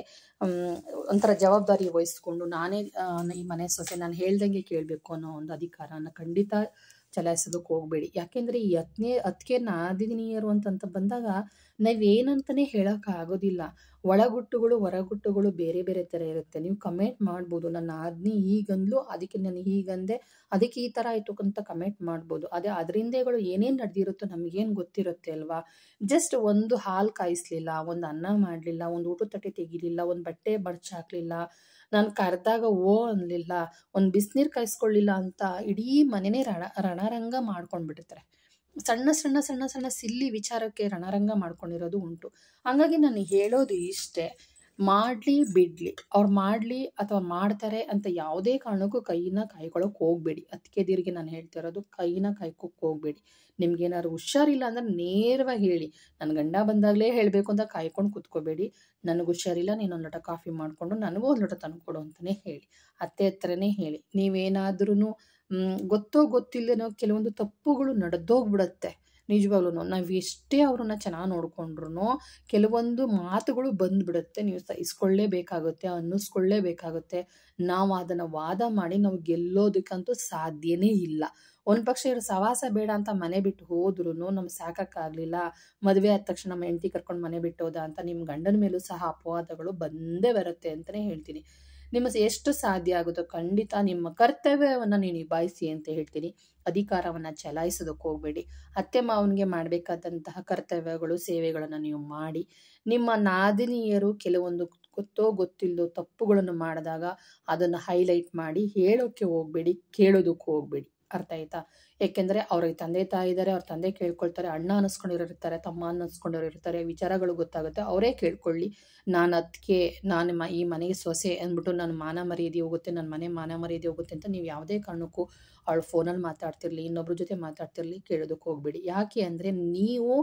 ಒಂಥರ ಜವಾಬ್ದಾರಿ ವಹಿಸ್ಕೊಂಡು ನಾನೇ ಈ ಮನೆ ಸೊಸೆ, ನಾನು ಹೇಳ್ದಂಗೆ ಕೇಳಬೇಕು ಅನ್ನೋ ಒಂದು ಅಧಿಕಾರನ ಖಂಡಿತ ಚಲಾಯಿಸೋದಕ್ಕೆ ಹೋಗಬೇಡಿ. ಯಾಕೆಂದರೆ ಈ ಹತ್ತನೇ ಹತ್ತಿಗೆ ನಾದಿನಿಯರು ಅಂತಂತ ಬಂದಾಗ ನಾವೇನಂತಲೇ ಹೇಳೋಕ್ಕಾಗೋದಿಲ್ಲ. ಒಳಗುಟ್ಟುಗಳು ಹೊರಗುಟ್ಟುಗಳು ಬೇರೆ ಬೇರೆ ಥರ ಇರುತ್ತೆ. ನೀವು ಕಮೆಂಟ್ ಮಾಡ್ಬೋದು, ನನ್ನ ನಾದಿನಿ ಹೀಗಂದ್ಲು ಅದಕ್ಕೆ ನಾನು ಹೀಗಂದೆ, ಅದಕ್ಕೆ ಈ ಥರ ಆಯಿತು ಅಂತ ಕಮೆಂಟ್ ಮಾಡ್ಬೋದು. ಅದೇ ಅದರಿಂದಗಳು ಏನೇನು ನಡೆದಿರುತ್ತೋ ನಮಗೇನು ಗೊತ್ತಿರುತ್ತೆ ಅಲ್ವಾ. ಜಸ್ಟ್ ಒಂದು ಹಾಲು ಕಾಯಿಸ್ಲಿಲ್ಲ, ಒಂದು ಅನ್ನ ಮಾಡಲಿಲ್ಲ, ಒಂದು ಊಟದ ತಟ್ಟೆ ತೆಗಿಲಿಲ್ಲ, ಒಂದು ಬಟ್ಟೆ ಬಡ್ಚಾಕ್ಲಿಲ್ಲ, ನಾನು ಕರೆದಾಗ ಓ ಅನ್ನಲಿಲ್ಲ, ಒಂದು ಬಿಸಿನೀರು ಕಾಯಿಸ್ಕೊಳ್ಳಿಲ್ಲ ಅಂತ ಇಡೀ ಮನೆಯೇ ರಣ ರಣರಂಗ ಮಾಡ್ಕೊಂಡು ಬಿಡ್ತಾರೆ. ಸಣ್ಣ ಸಣ್ಣ ಸಣ್ಣ ಸಣ್ಣ ಸಿಲ್ಲಿ ವಿಚಾರಕ್ಕೆ ರಣರಂಗ ಮಾಡ್ಕೊಂಡಿರೋದು ಉಂಟು. ಹಾಗಾಗಿ ನಾನು ಹೇಳೋದು ಇಷ್ಟೇ, ಮಾಡಲಿ ಬಿಡಲಿ, ಅವ್ರು ಮಾಡಲಿ ಅಥವಾ ಮಾಡ್ತಾರೆ ಅಂತ ಯಾವುದೇ ಕಾರಣಕ್ಕೂ ಕೈನ ಕಾಯ್ಕೊಳ್ಳೋಕೆ ಹೋಗಬೇಡಿ. ಅತ್ತಿಗೆದಿರಿಗೆ ನಾನು ಹೇಳ್ತಿರೋದು, ಕೈನ ಕಾಯ್ಕೋಕ್ಕೆ ಹೋಗಬೇಡಿ. ನಿಮ್ಗೇನಾದ್ರು ಹುಷಾರಿಲ್ಲ ಅಂದರೆ ನೇರವಾಗಿ ಹೇಳಿ. ನನ್ನ ಗಂಡ ಬಂದಾಗಲೇ ಹೇಳಬೇಕು ಅಂತ ಕಾಯ್ಕೊಂಡು ಕೂತ್ಕೋಬೇಡಿ. ನನಗೆ ಹುಷಾರಿಲ್ಲ, ನೀನು ಒಂದು ಲೋಟ ಕಾಫಿ ಮಾಡಿಕೊಂಡು ನನಗೂ ಒಂದು ಲೋಟ ತಂದುಕೊಡು ಅಂತಲೇ ಹೇಳಿ. ಅತ್ತೆ ಹತ್ರನೇ ಹೇಳಿ. ನೀವೇನಾದ್ರೂ ಗೊತ್ತೋ ಗೊತ್ತಿಲ್ಲದೇನೋ ಕೆಲವೊಂದು ತಪ್ಪುಗಳು ನಡೆದೋಗ್ಬಿಡುತ್ತೆ. ನಿಜವಾಗ್ಲೂ ನಾವು ಎಷ್ಟೇ ಅವ್ರನ್ನ ಚೆನ್ನಾಗಿ ನೋಡ್ಕೊಂಡ್ರು ಕೆಲವೊಂದು ಮಾತುಗಳು ಬಂದುಬಿಡುತ್ತೆ. ನೀವು ಸಹಿಸ್ಕೊಳ್ಳೇಬೇಕಾಗುತ್ತೆ, ಅನ್ನಿಸ್ಕೊಳ್ಳೇಬೇಕಾಗುತ್ತೆ. ನಾವು ಅದನ್ನು ವಾದ ಮಾಡಿ ನಾವು ಗೆಲ್ಲೋದಕ್ಕಂತೂ ಸಾಧ್ಯನೇ ಇಲ್ಲ. ಒಂದು ಪಕ್ಷ ಇವರು ಸವಾಸ ಬೇಡ ಅಂತ ಮನೆ ಬಿಟ್ಟು ಹೋದ್ರೂ ನಮ್ಗೆ ಸಾಕಾಗಲಿಲ್ಲ, ಮದುವೆ ಆದ ತಕ್ಷಣ ನಮ್ಮ ಹೆಂಡತಿ ಕರ್ಕೊಂಡು ಮನೆ ಬಿಟ್ಟು ಹೋದ ಅಂತ ನಿಮ್ಮ ಗಂಡನ ಮೇಲೂ ಸಹ ಅಪವಾದಗಳು ಬಂದೇ ಬರುತ್ತೆ ಅಂತಲೇ ಹೇಳ್ತೀನಿ. ನಿಮ್ಮ ಎಷ್ಟು ಸಾಧ್ಯ ಆಗುತ್ತೋ ಖಂಡಿತ ನಿಮ್ಮ ಕರ್ತವ್ಯವನ್ನು ನೀವು ನಿಭಾಯಿಸಿ ಅಂತ ಹೇಳ್ತೀನಿ. ಅಧಿಕಾರವನ್ನು ಚಲಾಯಿಸೋದಕ್ಕೆ ಹೋಗಬೇಡಿ. ಅತ್ತೆ ಮಾವನಿಗೆ ಮಾಡಬೇಕಾದಂತಹ ಕರ್ತವ್ಯಗಳು ಸೇವೆಗಳನ್ನು ನೀವು ಮಾಡಿ. ನಿಮ್ಮ ನಾದಿನಿಯರು ಕೆಲವೊಂದು ಗೊತ್ತೋ ಗೊತ್ತಿಲ್ಲದೋ ತಪ್ಪುಗಳನ್ನು ಮಾಡಿದಾಗ ಅದನ್ನು ಹೈಲೈಟ್ ಮಾಡಿ ಹೇಳೋಕ್ಕೆ ಹೋಗಬೇಡಿ, ಕೇಳೋದಕ್ಕೆ ಹೋಗಬೇಡಿ. ಅರ್ಥ ಆಯ್ತಾ? ಏಕೆಂದರೆ ಅವ್ರಿಗೆ ತಂದೆ ತಾಯಿ ಇದ್ದಾರೆ, ಅವ್ರ ತಂದೆ ಕೇಳ್ಕೊಳ್ತಾರೆ, ಅಣ್ಣ ಅನ್ನಿಸ್ಕೊಂಡಿರೋ ಇರ್ತಾರೆ, ತಮ್ಮ ಅನ್ನಿಸ್ಕೊಂಡಿರೋ ಇರ್ತಾರೆ, ವಿಚಾರಗಳು ಗೊತ್ತಾಗುತ್ತೆ, ಅವರೇ ಕೇಳ್ಕೊಳ್ಳಿ. ನಾನು ಅದಕ್ಕೆ ನಾನು ಮ ಈ ಮನೆಗೆ ಸೊಸೆ ಅಂದ್ಬಿಟ್ಟು ನನ್ನ ಮಾನ ಮರ್ಯಾದೆ ಹೋಗುತ್ತೆ, ನನ್ನ ಮನೆ ಮಾನ ಮರ್ಯಾದೆ ಹೋಗುತ್ತೆ ಅಂತ ನೀವು ಯಾವುದೇ ಕಾರಣಕ್ಕೂ ಅವಳು ಫೋನಲ್ಲಿ ಮಾತಾಡ್ತಿರ್ಲಿ, ಇನ್ನೊಬ್ರ ಜೊತೆ ಮಾತಾಡ್ತಿರ್ಲಿ, ಕೇಳೋದಕ್ಕೆ ಹೋಗಬೇಡಿ. ಯಾಕೆ ಅಂದರೆ ನೀವು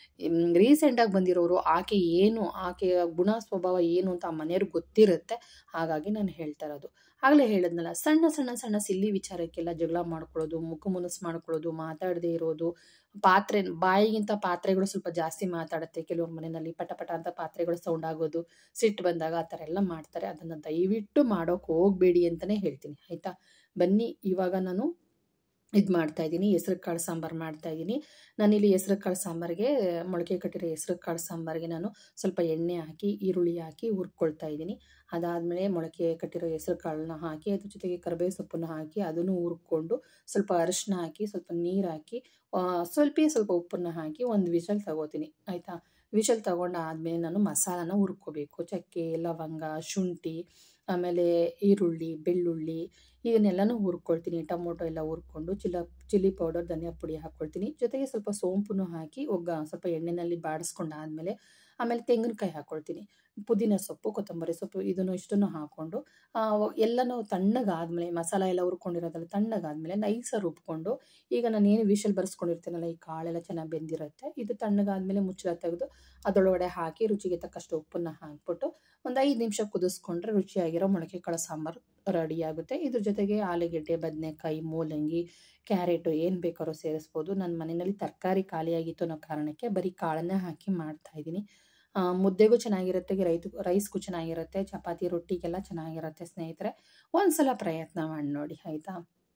ರೀಸೆಂಟಾಗಿ ಬಂದಿರೋರು, ಆಕೆ ಏನು, ಆಕೆಯ ಗುಣ ಸ್ವಭಾವ ಏನು ಅಂತ ಆ ಮನೆಯವ್ರಿಗೆ ಗೊತ್ತಿರುತ್ತೆ. ಹಾಗಾಗಿ ನಾನು ಹೇಳ್ತಾ ಇರೋದು. ಆಗಲೇ ಹೇಳಿದ್ನಲ್ಲ, ಸಣ್ಣ ಸಣ್ಣ ಸಣ್ಣ ಸಿಲ್ಲಿ ವಿಚಾರಕ್ಕೆಲ್ಲ ಜಗಳ ಮಾಡ್ಕೊಳ್ಳೋದು, ಮುಖ ಮುನಸು ಮಾಡ್ಕೊಳ್ಳೋದು, ಮಾತಾಡದೇ ಇರೋದು, ಪಾತ್ರೆ ಬಾಯಿಗಿಂತ ಪಾತ್ರೆಗಳು ಸ್ವಲ್ಪ ಜಾಸ್ತಿ ಮಾತಾಡುತ್ತೆ ಕೆಲವ್ರ ಮನೆಯಲ್ಲಿ, ಪಟ ಪಟ ಅಂತ ಪಾತ್ರೆಗಳು ಸೌಂಡ್ ಆಗೋದು, ಸಿಟ್ಟು ಬಂದಾಗ ಆ ಥರ ಎಲ್ಲ ಮಾಡ್ತಾರೆ. ಅದನ್ನು ದಯವಿಟ್ಟು ಮಾಡೋಕೆ ಹೋಗಬೇಡಿ ಅಂತಲೇ ಹೇಳ್ತೀನಿ ಆಯಿತಾ. ಬನ್ನಿ, ಇವಾಗ ನಾನು ಇದು ಮಾಡ್ತಾಯಿದ್ದೀನಿ, ಹೆಸ್ರು ಕಾಳು ಸಾಂಬಾರು ಮಾಡ್ತಾಯಿದ್ದೀನಿ. ನಾನಿಲ್ಲಿ ಹೆಸ್ರು ಕಾಳು ಸಾಂಬಾರಿಗೆ, ಮೊಳಕೆ ಕಟ್ಟಿರೋ ಹೆಸ್ರು ಕಾಳು ಸಾಂಬಾರಿಗೆ ನಾನು ಸ್ವಲ್ಪ ಎಣ್ಣೆ ಹಾಕಿ ಈರುಳ್ಳಿ ಹಾಕಿ ಹುರ್ಕೊಳ್ತಾ ಇದ್ದೀನಿ. ಅದಾದಮೇಲೆ ಮೊಳಕೆ ಕಟ್ಟಿರೋ ಹೆಸ್ರು ಕಾಳನ್ನ ಹಾಕಿ ಅದ್ರ ಜೊತೆಗೆ ಕರಿಬೇವು ಸೊಪ್ಪನ್ನು ಹಾಕಿ ಅದನ್ನು ಹುರ್ಕೊಂಡು ಸ್ವಲ್ಪ ಅರಿಶಿನ ಹಾಕಿ ಸ್ವಲ್ಪ ನೀರು ಹಾಕಿ ಸ್ವಲ್ಪ ಸ್ವಲ್ಪ ಉಪ್ಪನ್ನು ಹಾಕಿ ಒಂದು ವಿಷಲ್ ತಗೋತೀನಿ ಆಯಿತಾ. ವಿಷಲ್ ತಗೊಂಡಾದ್ಮೇಲೆ ನಾನು ಮಸಾಲಾನ ಹುರ್ಕೋಬೇಕು. ಚಕ್ಕೆ, ಲವಂಗ, ಶುಂಠಿ, ಆಮೇಲೆ ಈರುಳ್ಳಿ, ಬೆಳ್ಳುಳ್ಳಿ ಇದನ್ನೆಲ್ಲನೂ ಹುರ್ಕೊಳ್ತೀನಿ. ಟೊಮೊಟೊ ಎಲ್ಲ ಹುರ್ಕೊಂಡು ಚಿಲ್ಲ ಚಿಲ್ಲಿ ಪೌಡರ್, ಧನಿಯಾ ಪುಡಿ ಹಾಕ್ಕೊಳ್ತೀನಿ. ಜೊತೆಗೆ ಸ್ವಲ್ಪ ಸೋಂಪನ್ನು ಹಾಕಿ ಒಗ್ಗ ಸ್ವಲ್ಪ ಎಣ್ಣೆಯಲ್ಲಿ ಬಾಡಿಸ್ಕೊಂಡಾದ್ಮೇಲೆ ಆಮೇಲೆ ತೆಂಗಿನಕಾಯಿ ಹಾಕ್ಕೊಳ್ತೀನಿ. ಪುದೀನ ಸೊಪ್ಪು, ಕೊತ್ತಂಬರಿ ಸೊಪ್ಪು ಇದನ್ನು ಇಷ್ಟನ್ನು ಹಾಕ್ಕೊಂಡು ಎಲ್ಲನೂ ತಣ್ಣಗಾದ್ಮೇಲೆ, ಮಸಾಲ ಎಲ್ಲ ಹುರ್ಕೊಂಡಿರೋದಲ್ಲ ತಣ್ಣಗಾದ್ಮೇಲೆ ನೈಸಾಗಿ ರುಬ್ಕೊಂಡು, ಈಗ ನಾನು ಏನು ವಿಷಲ್ ಬರ್ಸ್ಕೊಂಡಿರ್ತೀನಲ್ಲ, ಈ ಕಾಳೆಲ್ಲ ಚೆನ್ನಾಗಿ ಬೆಂದಿರುತ್ತೆ. ಇದು ತಣ್ಣಗಾದ್ಮೇಲೆ ಮುಚ್ಚಳ ತೆಗೆದು ಅದರೊಳಗಡೆ ಹಾಕಿ ರುಚಿಗೆ ತಕ್ಕಷ್ಟು ಉಪ್ಪನ್ನು ಹಾಕ್ಬಿಟ್ಟು ಒಂದು ಐದು ನಿಮಿಷ ಕುದಿಸ್ಕೊಂಡ್ರೆ ರುಚಿಯಾಗಿರೋ ಮೊಳಕೆ ಕಾಳು ಸಾಂಬಾರು ರೆಡಿಯಾಗುತ್ತೆ. ಇದ್ರ ಜೊತೆಗೆ ಆಲೂಗೆಡ್ಡೆ, ಬದನೆಕಾಯಿ, ಮೂಲಂಗಿ, ಕ್ಯಾರೆಟು ಏನು ಬೇಕಾದ್ರೂ ಸೇರಿಸ್ಬೋದು. ನನ್ನ ಮನೆಯಲ್ಲಿ ತರಕಾರಿ ಖಾಲಿಯಾಗಿತ್ತು ಅನ್ನೋ ಕಾರಣಕ್ಕೆ ಬರೀ ಕಾಳನ್ನೇ ಹಾಕಿ ಮಾಡ್ತಾಯಿದ್ದೀನಿ. ಮುದ್ದೆಗೂ ಚೆನ್ನಾಗಿರುತ್ತೆ, ರೈತು ರೈಸ್ಗೂ ಚೆನ್ನಾಗಿರುತ್ತೆ, ಚಪಾತಿ ರೊಟ್ಟಿಗೆಲ್ಲ ಚೆನ್ನಾಗಿರುತ್ತೆ ಸ್ನೇಹಿತರೆ. ಒಂದು ಸಲ ಪ್ರಯತ್ನ ಮಾಡಿ ನೋಡಿ ಆಯಿತಾ.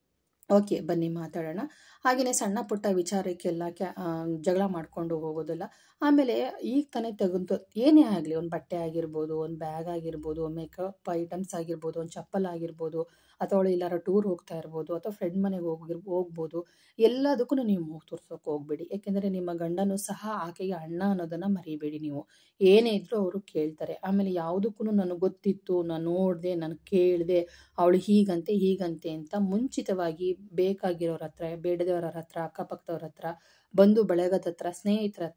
ಓಕೆ, ಬನ್ನಿ ಮಾತಾಡೋಣ. ಹಾಗೆಯೇ ಸಣ್ಣ ಪುಟ್ಟ ವಿಚಾರಕ್ಕೆಲ್ಲ ಕ್ಯಾ ಜಗಳ ಮಾಡಿಕೊಂಡು ಹೋಗೋದಿಲ್ಲ. ಆಮೇಲೆ ಈಗ ತಾನೇ ತೆಗೆದು ಏನೇ ಆಗಲಿ, ಒಂದು ಬಟ್ಟೆ ಆಗಿರ್ಬೋದು, ಒಂದು ಬ್ಯಾಗ್ ಆಗಿರ್ಬೋದು, ಮೇಕಪ್ ಐಟಮ್ಸ್ ಆಗಿರ್ಬೋದು, ಒಂದು ಚಪ್ಪಲ್ ಆಗಿರ್ಬೋದು, ಅಥವಾ ಅವಳು ಎಲ್ಲಾರು ಟೂರ್ ಹೋಗ್ತಾ ಇರ್ಬೋದು, ಅಥವಾ ಫ್ರೆಂಡ್ ಮನೆಗೆ ಹೋಗಿರ್ ಹೋಗ್ಬೋದು, ಎಲ್ಲದಕ್ಕೂ ನೀವು ಮೂಗು ತೋರ್ಸೋಕೆ ಹೋಗಬೇಡಿ. ಏಕೆಂದರೆ ನಿಮ್ಮ ಗಂಡನೂ ಸಹ ಆಕೆಗೆ ಅಣ್ಣ ಅನ್ನೋದನ್ನು ಮರಿಬೇಡಿ. ನೀವು ಏನೇ ಇದ್ದರೂ ಅವರು ಕೇಳ್ತಾರೆ. ಆಮೇಲೆ ಯಾವುದಕ್ಕೂ ನನಗೆ ಗೊತ್ತಿತ್ತು, ನಾನು ನೋಡಿದೆ, ನಾನು ಕೇಳಿದೆ, ಅವಳು ಹೀಗಂತೆ ಹೀಗಂತೆ ಅಂತ ಮುಂಚಿತವಾಗಿ ಬೇಕಾಗಿರೋರ ಹತ್ರ, ಬೇಡದವರ ಹತ್ರ, ಅಕ್ಕಪಕ್ಕದವ್ರ ಹತ್ರ, ಬಂಧು ಬಳಗದ ಹತ್ರ, ಸ್ನೇಹಿತರ ಹತ್ರ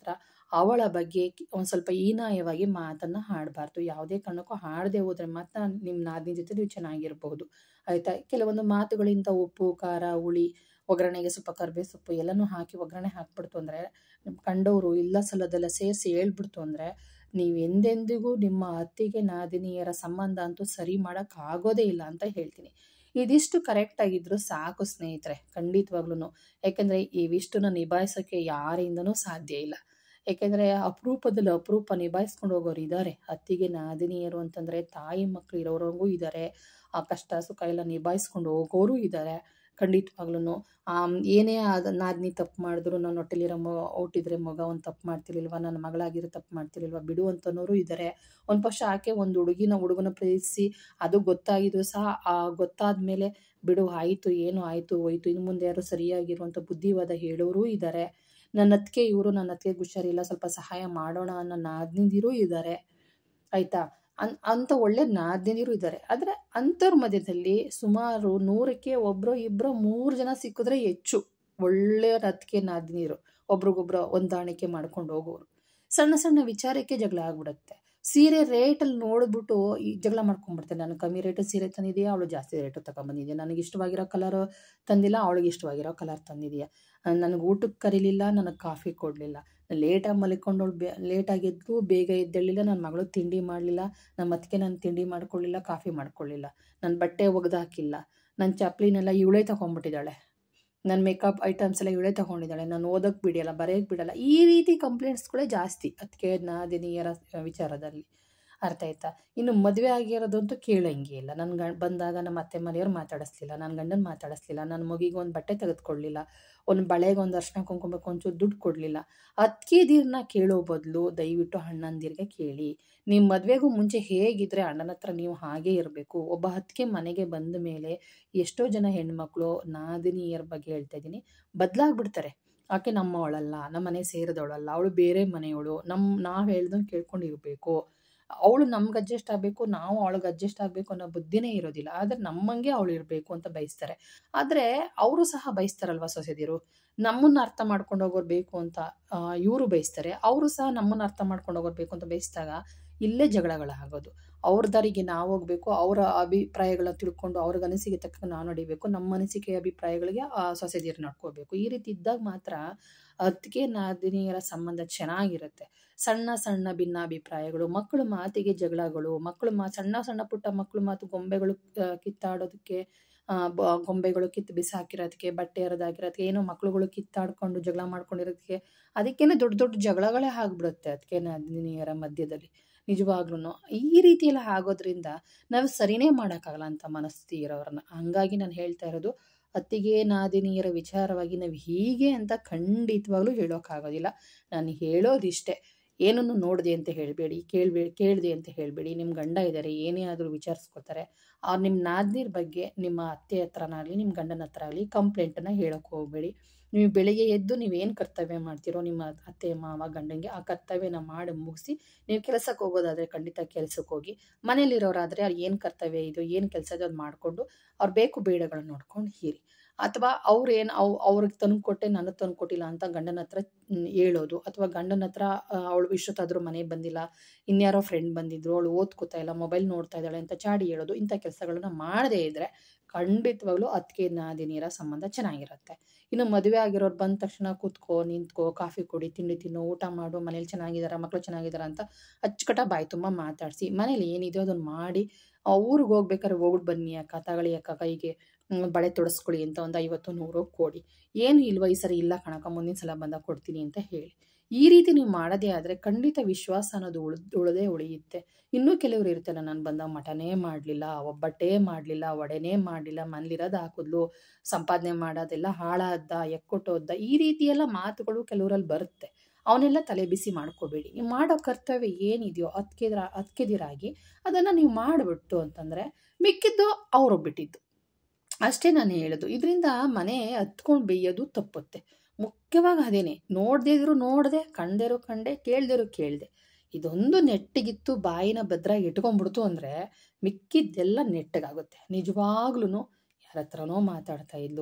ಅವಳ ಬಗ್ಗೆ ಒಂದು ಸ್ವಲ್ಪ ಹೀನಾಯವಾಗಿ ಮಾತನ್ನು ಆಡಬಾರ್ದು. ಯಾವುದೇ ಕಾರಣಕ್ಕೂ ಆಡದೆ ಹೋದರೆ ಮಾತ್ರ ನಿಮ್ಮ ನಾದಿನಿ ಜೊತೆ ನೀವು ಚೆನ್ನಾಗಿರಬಹುದು, ಆಯಿತಾ. ಕೆಲವೊಂದು ಮಾತುಗಳಿಂದ ಉಪ್ಪು ಖಾರ ಹುಳಿ ಒಗ್ಗರಣೆಗೆ ಸ್ವಲ್ಪ ಕರಿಬೇವು ಸೊಪ್ಪು ಎಲ್ಲನೂ ಹಾಕಿ ಒಗ್ಗರಣೆ ಹಾಕ್ಬಿಡ್ತು ಅಂದರೆ ಕಂಡವರು ಇಲ್ಲ ಸಲ್ಲದೆಲ್ಲ ಸೇರಿಸಿ ಹೇಳ್ಬಿಡ್ತು ಅಂದರೆ ನೀವು ಎಂದೆಂದಿಗೂ ನಿಮ್ಮ ಅತ್ತಿಗೆ ನಾದಿನಿಯರ ಸಂಬಂಧ ಅಂತೂ ಸರಿ ಮಾಡೋಕ್ಕಾಗೋದೇ ಇಲ್ಲ ಅಂತ ಹೇಳ್ತೀನಿ. ಇದಿಷ್ಟು ಕರೆಕ್ಟಾಗಿದ್ದರೂ ಸಾಕು ಸ್ನೇಹಿತರೆ, ಖಂಡಿತವಾಗ್ಲೂ. ಯಾಕೆಂದರೆ ಇವಿಷ್ಟನ್ನು ನಿಭಾಯಿಸೋಕ್ಕೆ ಯಾರಿಂದನೂ ಸಾಧ್ಯ ಇಲ್ಲ. ಏಕೆಂದರೆ ಅಪರೂಪದಲ್ಲಿ ಅಪರೂಪ ನಿಭಾಯಿಸ್ಕೊಂಡು ಹೋಗೋರು ಇದ್ದಾರೆ. ಅತ್ತಿಗೆ ನಾದಿನಿಯರು ಅಂತಂದರೆ ತಾಯಿ ಮಕ್ಕಳು ಇರೋರಂಗೂ ಇದ್ದಾರೆ, ಆ ಕಷ್ಟ ಸುಖ ಎಲ್ಲ ನಿಭಾಯಿಸ್ಕೊಂಡು ಹೋಗೋರು ಇದ್ದಾರೆ ಖಂಡಿತವಾಗ್ಲೂ. ಏನೇ ಆದ ನಾದಿನಿ ತಪ್ಪು ಮಾಡಿದ್ರು ನನ್ನ ಹೊಟ್ಟೆಲಿರೋ ಮೊ ಹುಟ್ಟಿದ್ರೆ ಮಗ ಒಂದು ತಪ್ಪು ಮಾಡ್ತಿರ್ಲಿಲ್ವ, ನನ್ನ ಮಗಳಾಗಿರೋ ತಪ್ಪು ಮಾಡ್ತಿರ್ಲಿಲ್ವ ಬಿಡು ಅಂತನೋರು ಇದ್ದಾರೆ. ಒಂದು ಪಕ್ಷ ಆಕೆ ಒಂದು ಹುಡುಗಿನ ಹುಡುಗನ ಪ್ರೀತಿಸಿ ಅದು ಗೊತ್ತಾಗಿದ್ದು ಸಹ ಆ ಗೊತ್ತಾದ ಮೇಲೆ ಬಿಡು ಆಯಿತು, ಏನು ಆಯಿತು ಹೋಯ್ತು, ಇನ್ನು ಮುಂದೆ ಯಾರು ಸರಿಯಾಗಿರುವಂಥ ಬುದ್ಧಿವಾದ ಹೇಳೋರು ಇದ್ದಾರೆ. ನನ್ನ ಅತ್ತಿಗೆ ಇವರು ನನ್ನ ಅತ್ತಿಗೆ ಹುಷಾರಿಲ್ಲ ಸ್ವಲ್ಪ ಸಹಾಯ ಮಾಡೋಣ ಅನ್ನೋ ನಾದಿನಿದಿರು ಇದ್ದಾರೆ, ಆಯಿತಾ. ಅನ್ ಅಂಥ ಒಳ್ಳೆ ನಾದಿನಿರು ಇದ್ದಾರೆ. ಆದರೆ ಅಂಥವ್ರ ಮಧ್ಯದಲ್ಲಿ ಸುಮಾರು ನೂರಕ್ಕೆ ಒಬ್ಬರು ಇಬ್ಬರು ಮೂರು ಜನ ಸಿಕ್ಕಿದ್ರೆ ಹೆಚ್ಚು ಒಳ್ಳೆಯ ಅತ್ತಿಗೆ ನಾದಿನಿರು, ಒಬ್ರಿಗೊಬ್ರು ಹೊಂದಾಣಿಕೆ ಮಾಡ್ಕೊಂಡು ಹೋಗೋರು. ಸಣ್ಣ ಸಣ್ಣ ವಿಚಾರಕ್ಕೆ ಜಗಳ ಆಗ್ಬಿಡುತ್ತೆ. ಸೀರೆ ರೇಟಲ್ಲಿ ನೋಡಿಬಿಟ್ಟು ಈ ಜಗಳ ಮಾಡ್ಕೊಂಡ್ಬಿಡ್ತಾರೆ. ನಾನು ಕಮ್ಮಿ ರೇಟು ಸೀರೆ ತಂದಿದೆಯಾ, ಅವಳು ಜಾಸ್ತಿ ರೇಟು ತಗೊಂಬಂದಿದ್ಯಾ, ನನಗೆ ಇಷ್ಟವಾಗಿರೋ ಕಲರ್ ತಂದಿಲ್ಲ ಅವಳಿಗೆ ಇಷ್ಟವಾಗಿರೋ ಕಲರ್ ತಂದಿದೆಯಾ, ನನಗೆ ಊಟಕ್ಕೆ ಕರೀಲಿಲ್ಲ, ನನಗೆ ಕಾಫಿ ಕೊಡಲಿಲ್ಲ, ಲೇಟಾಗಿ ಮಲ್ಕೊಂಡವಳು ಬೇ ಲೇಟಾಗಿದ್ದು ಬೇಗ ಎದ್ದೇಳಲಿಲ್ಲ, ನನ್ನ ಮಗಳು ತಿಂಡಿ ಮಾಡಲಿಲ್ಲ, ನಮ್ಮ ಅತ್ತಿಗೆ ನಾನು ತಿಂಡಿ ಮಾಡ್ಕೊಳ್ಳಿಲ್ಲ, ಕಾಫಿ ಮಾಡ್ಕೊಳ್ಳಿಲ್ಲ, ನನ್ನ ಬಟ್ಟೆ ಒಗೆದಾಕಿಲ್ಲ, ನನ್ನ ಚಪ್ಪಲಿನೆಲ್ಲ ಇವಳೇ ತೊಗೊಂಡ್ಬಿಟ್ಟಿದ್ದಾಳೆ, ನನ್ನ ಮೇಕಪ್ ಐಟಮ್ಸ್ ಎಲ್ಲ ಇವಳೇ ತೊಗೊಂಡಿದ್ದಾಳೆ, ನಾನು ಓದೋಕ್ಕೆ ಬಿಡಲ್ಲ ಬರೆಯೋಕ್ಕೆ ಬಿಡಲ್ಲ. ಈ ರೀತಿ ಕಂಪ್ಲೇಂಟ್ಸ್ಗಳೇ ಜಾಸ್ತಿ ಅತ್ತಿಗೆ ನಾದಿನಿಯರ ವಿಚಾರದಲ್ಲಿ, ಅರ್ಥ ಆಯ್ತಾ. ಇನ್ನು ಮದುವೆ ಆಗಿರೋದಂತೂ ಕೇಳಂಗೆ ಇಲ್ಲ. ನನ್ನ ಗಂಡ ಬಂದಾಗ ನಮ್ಮ ಅತ್ತೆ ಮನೆಯವ್ರು ಮಾತಾಡಿಸ್ಲಿಲ್ಲ, ನನ್ನ ಗಂಡನ ಮಾತಾಡಿಸ್ಲಿಲ್ಲ, ನನ್ನ ಮಗಿಗೆ ಒಂದು ಬಟ್ಟೆ ತೆಗೆದುಕೊಳ್ಳಲಿಲ್ಲ, ಒಂದು ಬಳೆಗೆ ಒಂದು ಅರ್ಶಿನ ಕುಂಕುಮಕ್ಕೆ ಒಂಚೂರು ದುಡ್ಡು ಕೊಡಲಿಲ್ಲ. ಅತ್ತಿಗೆದಿರನ್ನ ಕೇಳೋ ಬದಲು ದಯವಿಟ್ಟು ಅಣ್ಣಂದಿರಿಗೆ ಕೇಳಿ. ನಿಮ್ಮ ಮದುವೆಗೂ ಮುಂಚೆ ಹೇಗಿದ್ರೆ ಅಣ್ಣನ ಹತ್ರ ನೀವು ಹಾಗೇ ಇರಬೇಕು. ಒಬ್ಬ ಅತ್ತಿಗೆ ಮನೆಗೆ ಬಂದ ಮೇಲೆ ಎಷ್ಟೋ ಜನ ಹೆಣ್ಮಕ್ಳು ನಾದಿನಿಯರ ಬಗ್ಗೆ ಹೇಳ್ತಾ ಇದ್ದೀನಿ ಬದಲಾಗ್ಬಿಡ್ತಾರೆ. ಆಕೆ ನಮ್ಮವಳಲ್ಲ, ನಮ್ಮ ಮನೆ ಸೇರಿದವಳಲ್ಲ, ಅವಳು ಬೇರೆ ಮನೆಯವಳು, ನಮ್ಮ ನಾವು ಹೇಳ್ದಂಗೆ ಕೇಳ್ಕೊಂಡಿರಬೇಕು, ಅವಳು ನಮ್ಗೆ ಅಡ್ಜಸ್ಟ್ ಆಗಬೇಕು, ನಾವು ಅವಳಿಗೆ ಅಡ್ಜಸ್ಟ್ ಆಗಬೇಕು ಅನ್ನೋ ಬುದ್ಧಿನೇ ಇರೋದಿಲ್ಲ. ಆದರೆ ನಮ್ಮಂಗೆ ಅವಳು ಇರಬೇಕು ಅಂತ ಬಯಸ್ತಾರೆ. ಆದರೆ ಅವರು ಸಹ ಬಯಸ್ತಾರಲ್ವ ಸೊಸೆದಿರು, ನಮ್ಮನ್ನು ಅರ್ಥ ಮಾಡ್ಕೊಂಡು ಹೋಗೋರು ಬೇಕು ಅಂತ ಇವರು ಬಯಸ್ತಾರೆ. ಅವರು ಸಹ ನಮ್ಮನ್ನು ಅರ್ಥ ಮಾಡ್ಕೊಂಡು ಹೋಗೋರು ಬೇಕು ಅಂತ ಬಯಸಿದಾಗ ಇಲ್ಲೇ ಜಗಳಗಳಾಗೋದು. ಅವ್ರ ದಾರಿಗೆ ನಾವು ಹೋಗಬೇಕು, ಅವರ ಅಭಿಪ್ರಾಯಗಳನ್ನ ತಿಳ್ಕೊಂಡು ಅವ್ರಿಗೆ ಅನಿಸಿಕೆ ತಕ್ಕ ನಾವು ನಡಿಬೇಕು, ನಮ್ಮ ಅನಿಸಿಕೆ ಅಭಿಪ್ರಾಯಗಳಿಗೆ ಆ ಸೊಸೆದಿರು ನಡ್ಕೋಬೇಕು. ಈ ರೀತಿ ಇದ್ದಾಗ ಮಾತ್ರ ಅತ್ತಿಗೆ ನಾದಿನಿಯರ ಸಂಬಂಧ ಚೆನ್ನಾಗಿರುತ್ತೆ. ಸಣ್ಣ ಸಣ್ಣ ಭಿನ್ನಾಭಿಪ್ರಾಯಗಳು, ಮಕ್ಕಳು ಮಾತಿಗೆ ಜಗಳಗಳು, ಮಕ್ಕಳು ಮಾ ಸಣ್ಣ ಸಣ್ಣ ಪುಟ್ಟ ಮಕ್ಕಳು ಮಾತು ಗೊಂಬೆಗಳು ಕಿತ್ತಾಡೋದಕ್ಕೆ, ಗೊಂಬೆಗಳು ಕಿತ್ತು ಬಿಸಾಕಿರೋದಕ್ಕೆ, ಬಟ್ಟೆ ಹರಿದಾಕಿರೋದಕ್ಕೆ, ಏನೋ ಮಕ್ಕಳುಗಳು ಕಿತ್ತಾಡ್ಕೊಂಡು ಜಗಳ ಮಾಡ್ಕೊಂಡಿರೋದಕ್ಕೆ, ಅದಕ್ಕೇನೆ ದೊಡ್ಡ ದೊಡ್ಡ ಜಗಳಗಳೇ ಆಗ್ಬಿಡುತ್ತೆ ಅತ್ತಿಗೆ ನಾದಿನಿಯರ ಮಧ್ಯದಲ್ಲಿ ನಿಜವಾಗ್ಲೂ. ಈ ರೀತಿ ಎಲ್ಲ ಆಗೋದ್ರಿಂದ ನಾವು ಸರಿನೇ ಮಾಡೋಕ್ಕಾಗಲ್ಲ ಅಂತ ಮನಸ್ಥಿತಿ ಇರೋರನ್ನ. ಹಂಗಾಗಿ ನಾನು ಹೇಳ್ತಾ ಇರೋದು ಅತ್ತಿಗೆ ನಾದಿನಿಯರ ವಿಚಾರವಾಗಿ ನಾವು ಹೀಗೆ ಅಂತ ಖಂಡಿತವಾಗ್ಲೂ ಹೇಳೋಕ್ಕಾಗೋದಿಲ್ಲ. ನಾನು ಹೇಳೋದಿಷ್ಟೇ, ಏನನ್ನು ನೋಡಿದೆ ಅಂತ ಹೇಳಬೇಡಿ, ಕೇಳಬೇಡಿ ಕೇಳಿದೆ ಅಂತ ಹೇಳಬೇಡಿ. ನಿಮ್ಮ ಗಂಡ ಇದ್ದಾರೆ ಏನೇ ಆದರೂ ವಿಚಾರಿಸ್ಕೊತಾರೆ. ಅವ್ರು ನಿಮ್ಮ ನಾದಿನಿರ ಬಗ್ಗೆ ನಿಮ್ಮ ಅತ್ತೆ ಹತ್ರನಾಗಲಿ ನಿಮ್ಮ ಗಂಡನ ಹತ್ರ ಆಗಲಿ ಕಂಪ್ಲೇಂಟನ್ನು ಹೇಳೋಕ್ಕೆ ಹೋಗಬೇಡಿ. ನೀವು ಬೆಳಿಗ್ಗೆ ಎದ್ದು ನೀವೇನು ಕರ್ತವ್ಯ ಮಾಡ್ತೀರೋ ನಿಮ್ಮ ಅತ್ತೆ ಮಾವ ಗಂಡನಿಗೆ ಆ ಕರ್ತವ್ಯನ ಮಾಡಿ ಮುಗಿಸಿ ನೀವು ಕೆಲಸಕ್ಕೆ ಹೋಗೋದಾದರೆ ಖಂಡಿತ ಕೆಲಸಕ್ಕೆ ಹೋಗಿ. ಮನೇಲಿರೋರಾದರೆ ಅವ್ರು ಏನು ಕರ್ತವ್ಯ ಇದೋ ಏನು ಕೆಲಸ ಇದೋ ಅದು ಮಾಡಿಕೊಂಡು ಅವ್ರು ಬೇಕು ಬೇಡಗಳನ್ನ ನೋಡ್ಕೊಂಡು ಹೀರಿ. ಅಥವಾ ಅವ್ರೇನು ಅವು ಅವ್ರಿಗೆ ತಂದು ಕೊಟ್ಟೆ ನನಗೆ ತಂದು ಕೊಟ್ಟಿಲ್ಲ ಅಂತ ಗಂಡನ ಹತ್ರ ಹೇಳೋದು, ಅಥವಾ ಗಂಡನ ಹತ್ರ ಅವಳು ಇಷ್ಟೊತ್ತಾದರೂ ಮನೆಗೆ ಬಂದಿಲ್ಲ, ಇನ್ಯಾರೋ ಫ್ರೆಂಡ್ ಬಂದಿದ್ರು, ಅವಳು ಓದ್ಕೋತಾ ಇಲ್ಲ, ಮೊಬೈಲ್ ನೋಡ್ತಾ ಇದ್ದಾಳೆ ಅಂತ ಚಾಡಿ ಹೇಳೋದು. ಇಂಥ ಕೆಲಸಗಳನ್ನ ಮಾಡದೇ ಇದ್ದರೆ ಖಂಡಿತವಾಗ್ಲೂ ಅತ್ತಿಗೆ ನಾದಿನಿಯರ ಸಂಬಂಧ ಚೆನ್ನಾಗಿರುತ್ತೆ. ಇನ್ನು ಮದುವೆ ಆಗಿರೋರು ಬಂದ ತಕ್ಷಣ ಕೂತ್ಕೋ ನಿಂತ್ಕೋ ಕಾಫಿ ಕುಡಿ ತಿಂಡಿ ತಿನ್ನು ಊಟ ಮಾಡು ಮನೇಲಿ ಚೆನ್ನಾಗಿದ್ದಾರೆ ಮಕ್ಕಳು ಚೆನ್ನಾಗಿದ್ದಾರೆ ಅಂತ ಅಚ್ಚುಕಟ್ಟ ಬಾಯಿ ತುಂಬ ಮಾತಾಡಿಸಿ ಮನೇಲಿ ಏನಿದೆಯೋ ಅದನ್ನು ಮಾಡಿ ಊರಿಗೆ ಹೋಗ್ಬೇಕಾದ್ರೆ ಹೋಗ್ಬಿಟ್ಟು ಬನ್ನಿ ಅಕ್ಕ ತಗೊಳ್ಳಿ ಅಕ್ಕ ಕೈಗೆ ಬಳೆ ತೊಡಸ್ಕೊಳ್ಳಿ ಅಂತ ಒಂದು ಐವತ್ತು ನೂರು ಕೊಡಿ. ಏನು ಇಲ್ವ ಈ ಸರಿ ಇಲ್ಲ ಕಣಕ್ಕ ಮುಂದಿನ ಸಲ ಬಂದಾಗ ಕೊಡ್ತೀನಿ ಅಂತ ಹೇಳಿ. ಈ ರೀತಿ ನೀವು ಮಾಡೋದೇ ಆದರೆ ಖಂಡಿತ ವಿಶ್ವಾಸ ಅನ್ನೋದು ಉಳಿದ್ ಉಳದೇ ಉಳಿಯುತ್ತೆ. ಇನ್ನೂ ಕೆಲವರು ಇರ್ತಾರೆ, ನಾನು ಬಂದಾಗ ಮಟನೇ ಮಾಡಲಿಲ್ಲ, ಒಬ್ಬಟ್ಟೇ ಮಾಡಲಿಲ್ಲ, ವಡೆನೇ ಮಾಡಲಿಲ್ಲ, ಮನೇಲಿರೋದು ಹಾಕಿದ್ಲು, ಸಂಪಾದನೆ ಮಾಡೋದೆಲ್ಲ ಹಾಳಾದ್ದ, ಎಕ್ಕೊಟ್ಟೋದ್ದ, ಈ ರೀತಿಯೆಲ್ಲ ಮಾತುಗಳು ಕೆಲವರಲ್ಲಿ ಬರುತ್ತೆ. ಅವನ್ನೆಲ್ಲ ತಲೆ ಬಿಸಿ ಮಾಡ್ಕೋಬೇಡಿ. ನೀವು ಮಾಡೋ ಕರ್ತವ್ಯ ಏನಿದೆಯೋ ಅತ್ಕೆದ್ರ ಅತ್ಕೆದಿರಾಗಿ ಅದನ್ನು ನೀವು ಮಾಡಿಬಿಟ್ಟು ಅಂತಂದರೆ ಮಿಕ್ಕಿದ್ದು ಅವರು ಬಿಟ್ಟಿದ್ದು ಅಷ್ಟೇ ನಾನು ಹೇಳೋದು. ಇದರಿಂದ ಮನೆ ಹತ್ಕೊಂಡು ಬೇಯೋದು ತಪ್ಪುತ್ತೆ. ಮುಖ್ಯವಾಗಿ ಅದೇನೆ, ನೋಡದೇ ಇದ್ರು ನೋಡಿದೆ, ಕಂಡೇರು ಕಂಡೆ, ಕೇಳ್ದೇರು ಕೇಳಿದೆ, ಇದೊಂದು ನೆಟ್ಟಿಗಿತ್ತು ಬಾಯಿನ ಭದ್ರ ಇಟ್ಕೊಂಡ್ಬಿಡ್ತು ಅಂದರೆ ಮಿಕ್ಕಿದ್ದೆಲ್ಲ ನೆಟ್ಟಗಾಗುತ್ತೆ. ನಿಜವಾಗ್ಲೂ ಯಾರ ಹತ್ರನೋ ಮಾತಾಡ್ತಾ ಇದ್ಲು,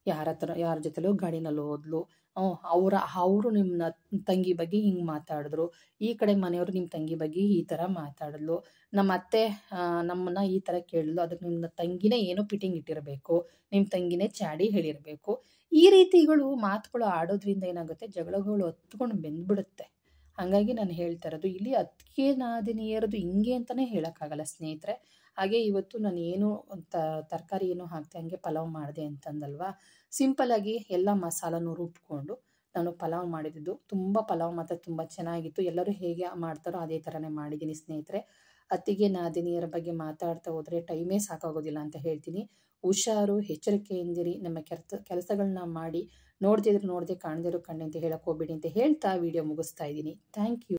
ಯಾರ ಹತ್ರ ಯಾರ ಜೊತೆಲೋ ಗಾಡಿನಲ್ಲಿ ಹೋದ್ಲು, ಅವರ ಅವರು ನಿಮ್ಮ ತಂಗಿ ಬಗ್ಗೆ ಹಿಂಗೆ ಮಾತಾಡಿದ್ರು, ಈ ಕಡೆ ಮನೆಯವರು ನಿಮ್ಮ ತಂಗಿ ಬಗ್ಗೆ ಈ ಥರ ಮಾತಾಡಿದ್ಲು, ನಮ್ಮ ಅತ್ತೆ ನಮ್ಮನ್ನ ಈ ಥರ ಕೇಳಿದ್ಲು, ಅದಕ್ಕೆ ನಿಮ್ಮ ತಂಗಿನೇ ಏನೋ ಫಿಟ್ಟಿಂಗ್ ಇಟ್ಟಿರಬೇಕು, ನಿಮ್ಮ ತಂಗಿನೇ ಚಾಡಿ ಹೇಳಿರಬೇಕು. ಈ ರೀತಿಗಳು ಮಾತುಗಳು ಆಡೋದ್ರಿಂದ ಏನಾಗುತ್ತೆ, ಜಗಳಗಳು ಹತ್ಕೊಂಡು ಬೆಂದ್ಬಿಡುತ್ತೆ. ಹಾಗಾಗಿ ನಾನು ಹೇಳ್ತಾ ಇರೋದು, ಇಲ್ಲಿ ಅತ್ತಿಗೆ ನಾದಿನಿಯರದು ಹಿಂಗೆ ಅಂತಲೇ ಹೇಳೋಕ್ಕಾಗಲ್ಲ ಸ್ನೇಹಿತರೆ. ಹಾಗೆ ಇವತ್ತು ನಾನು ಏನು ತರಕಾರಿ ಏನೋ ಹಾಕ್ತೆ ಹಂಗೆ ಪಲಾವ್ ಮಾಡಿದೆ ಅಂತಂದಲ್ವಾ, ಸಿಂಪಲ್ಲಾಗಿ ಎಲ್ಲ ಮಸಾಲನೂ ರುಬ್ಕೊಂಡು ನಾನು ಪಲಾವ್ ಮಾಡಿದ್ದು. ತುಂಬ ಪಲಾವ್ ಮಾತ್ರ ತುಂಬ ಚೆನ್ನಾಗಿತ್ತು. ಎಲ್ಲರೂ ಹೇಗೆ ಮಾಡ್ತಾರೋ ಅದೇ ಥರನೇ ಮಾಡಿದ್ದೀನಿ ಸ್ನೇಹಿತರೆ. ಅತ್ತಿಗೆ ನಾದಿನಿಯರ ಬಗ್ಗೆ ಮಾತಾಡ್ತಾ ಹೋದರೆ ಟೈಮೇ ಸಾಕಾಗೋದಿಲ್ಲ ಅಂತ ಹೇಳ್ತೀನಿ. ಹುಷಾರು, ಎಚ್ಚರಿಕೆಯಿಂದಿರಿ, ನಮ್ಮ ಕೆಲಸ ಕೆಲಸಗಳನ್ನ ಮಾಡಿ, ನೋಡ್ದಿದ್ರು ನೋಡದೆ ಕಾಣದಿರೋ ಕಣ್ಣೆ ಅಂತ ಹೇಳಕ್ಕೆ ಹೋಗ್ಬೇಡಿ ಅಂತ ಹೇಳ್ತಾ ವಿಡಿಯೋ ಮುಗಿಸ್ತಾ ಇದ್ದೀನಿ. Thank you.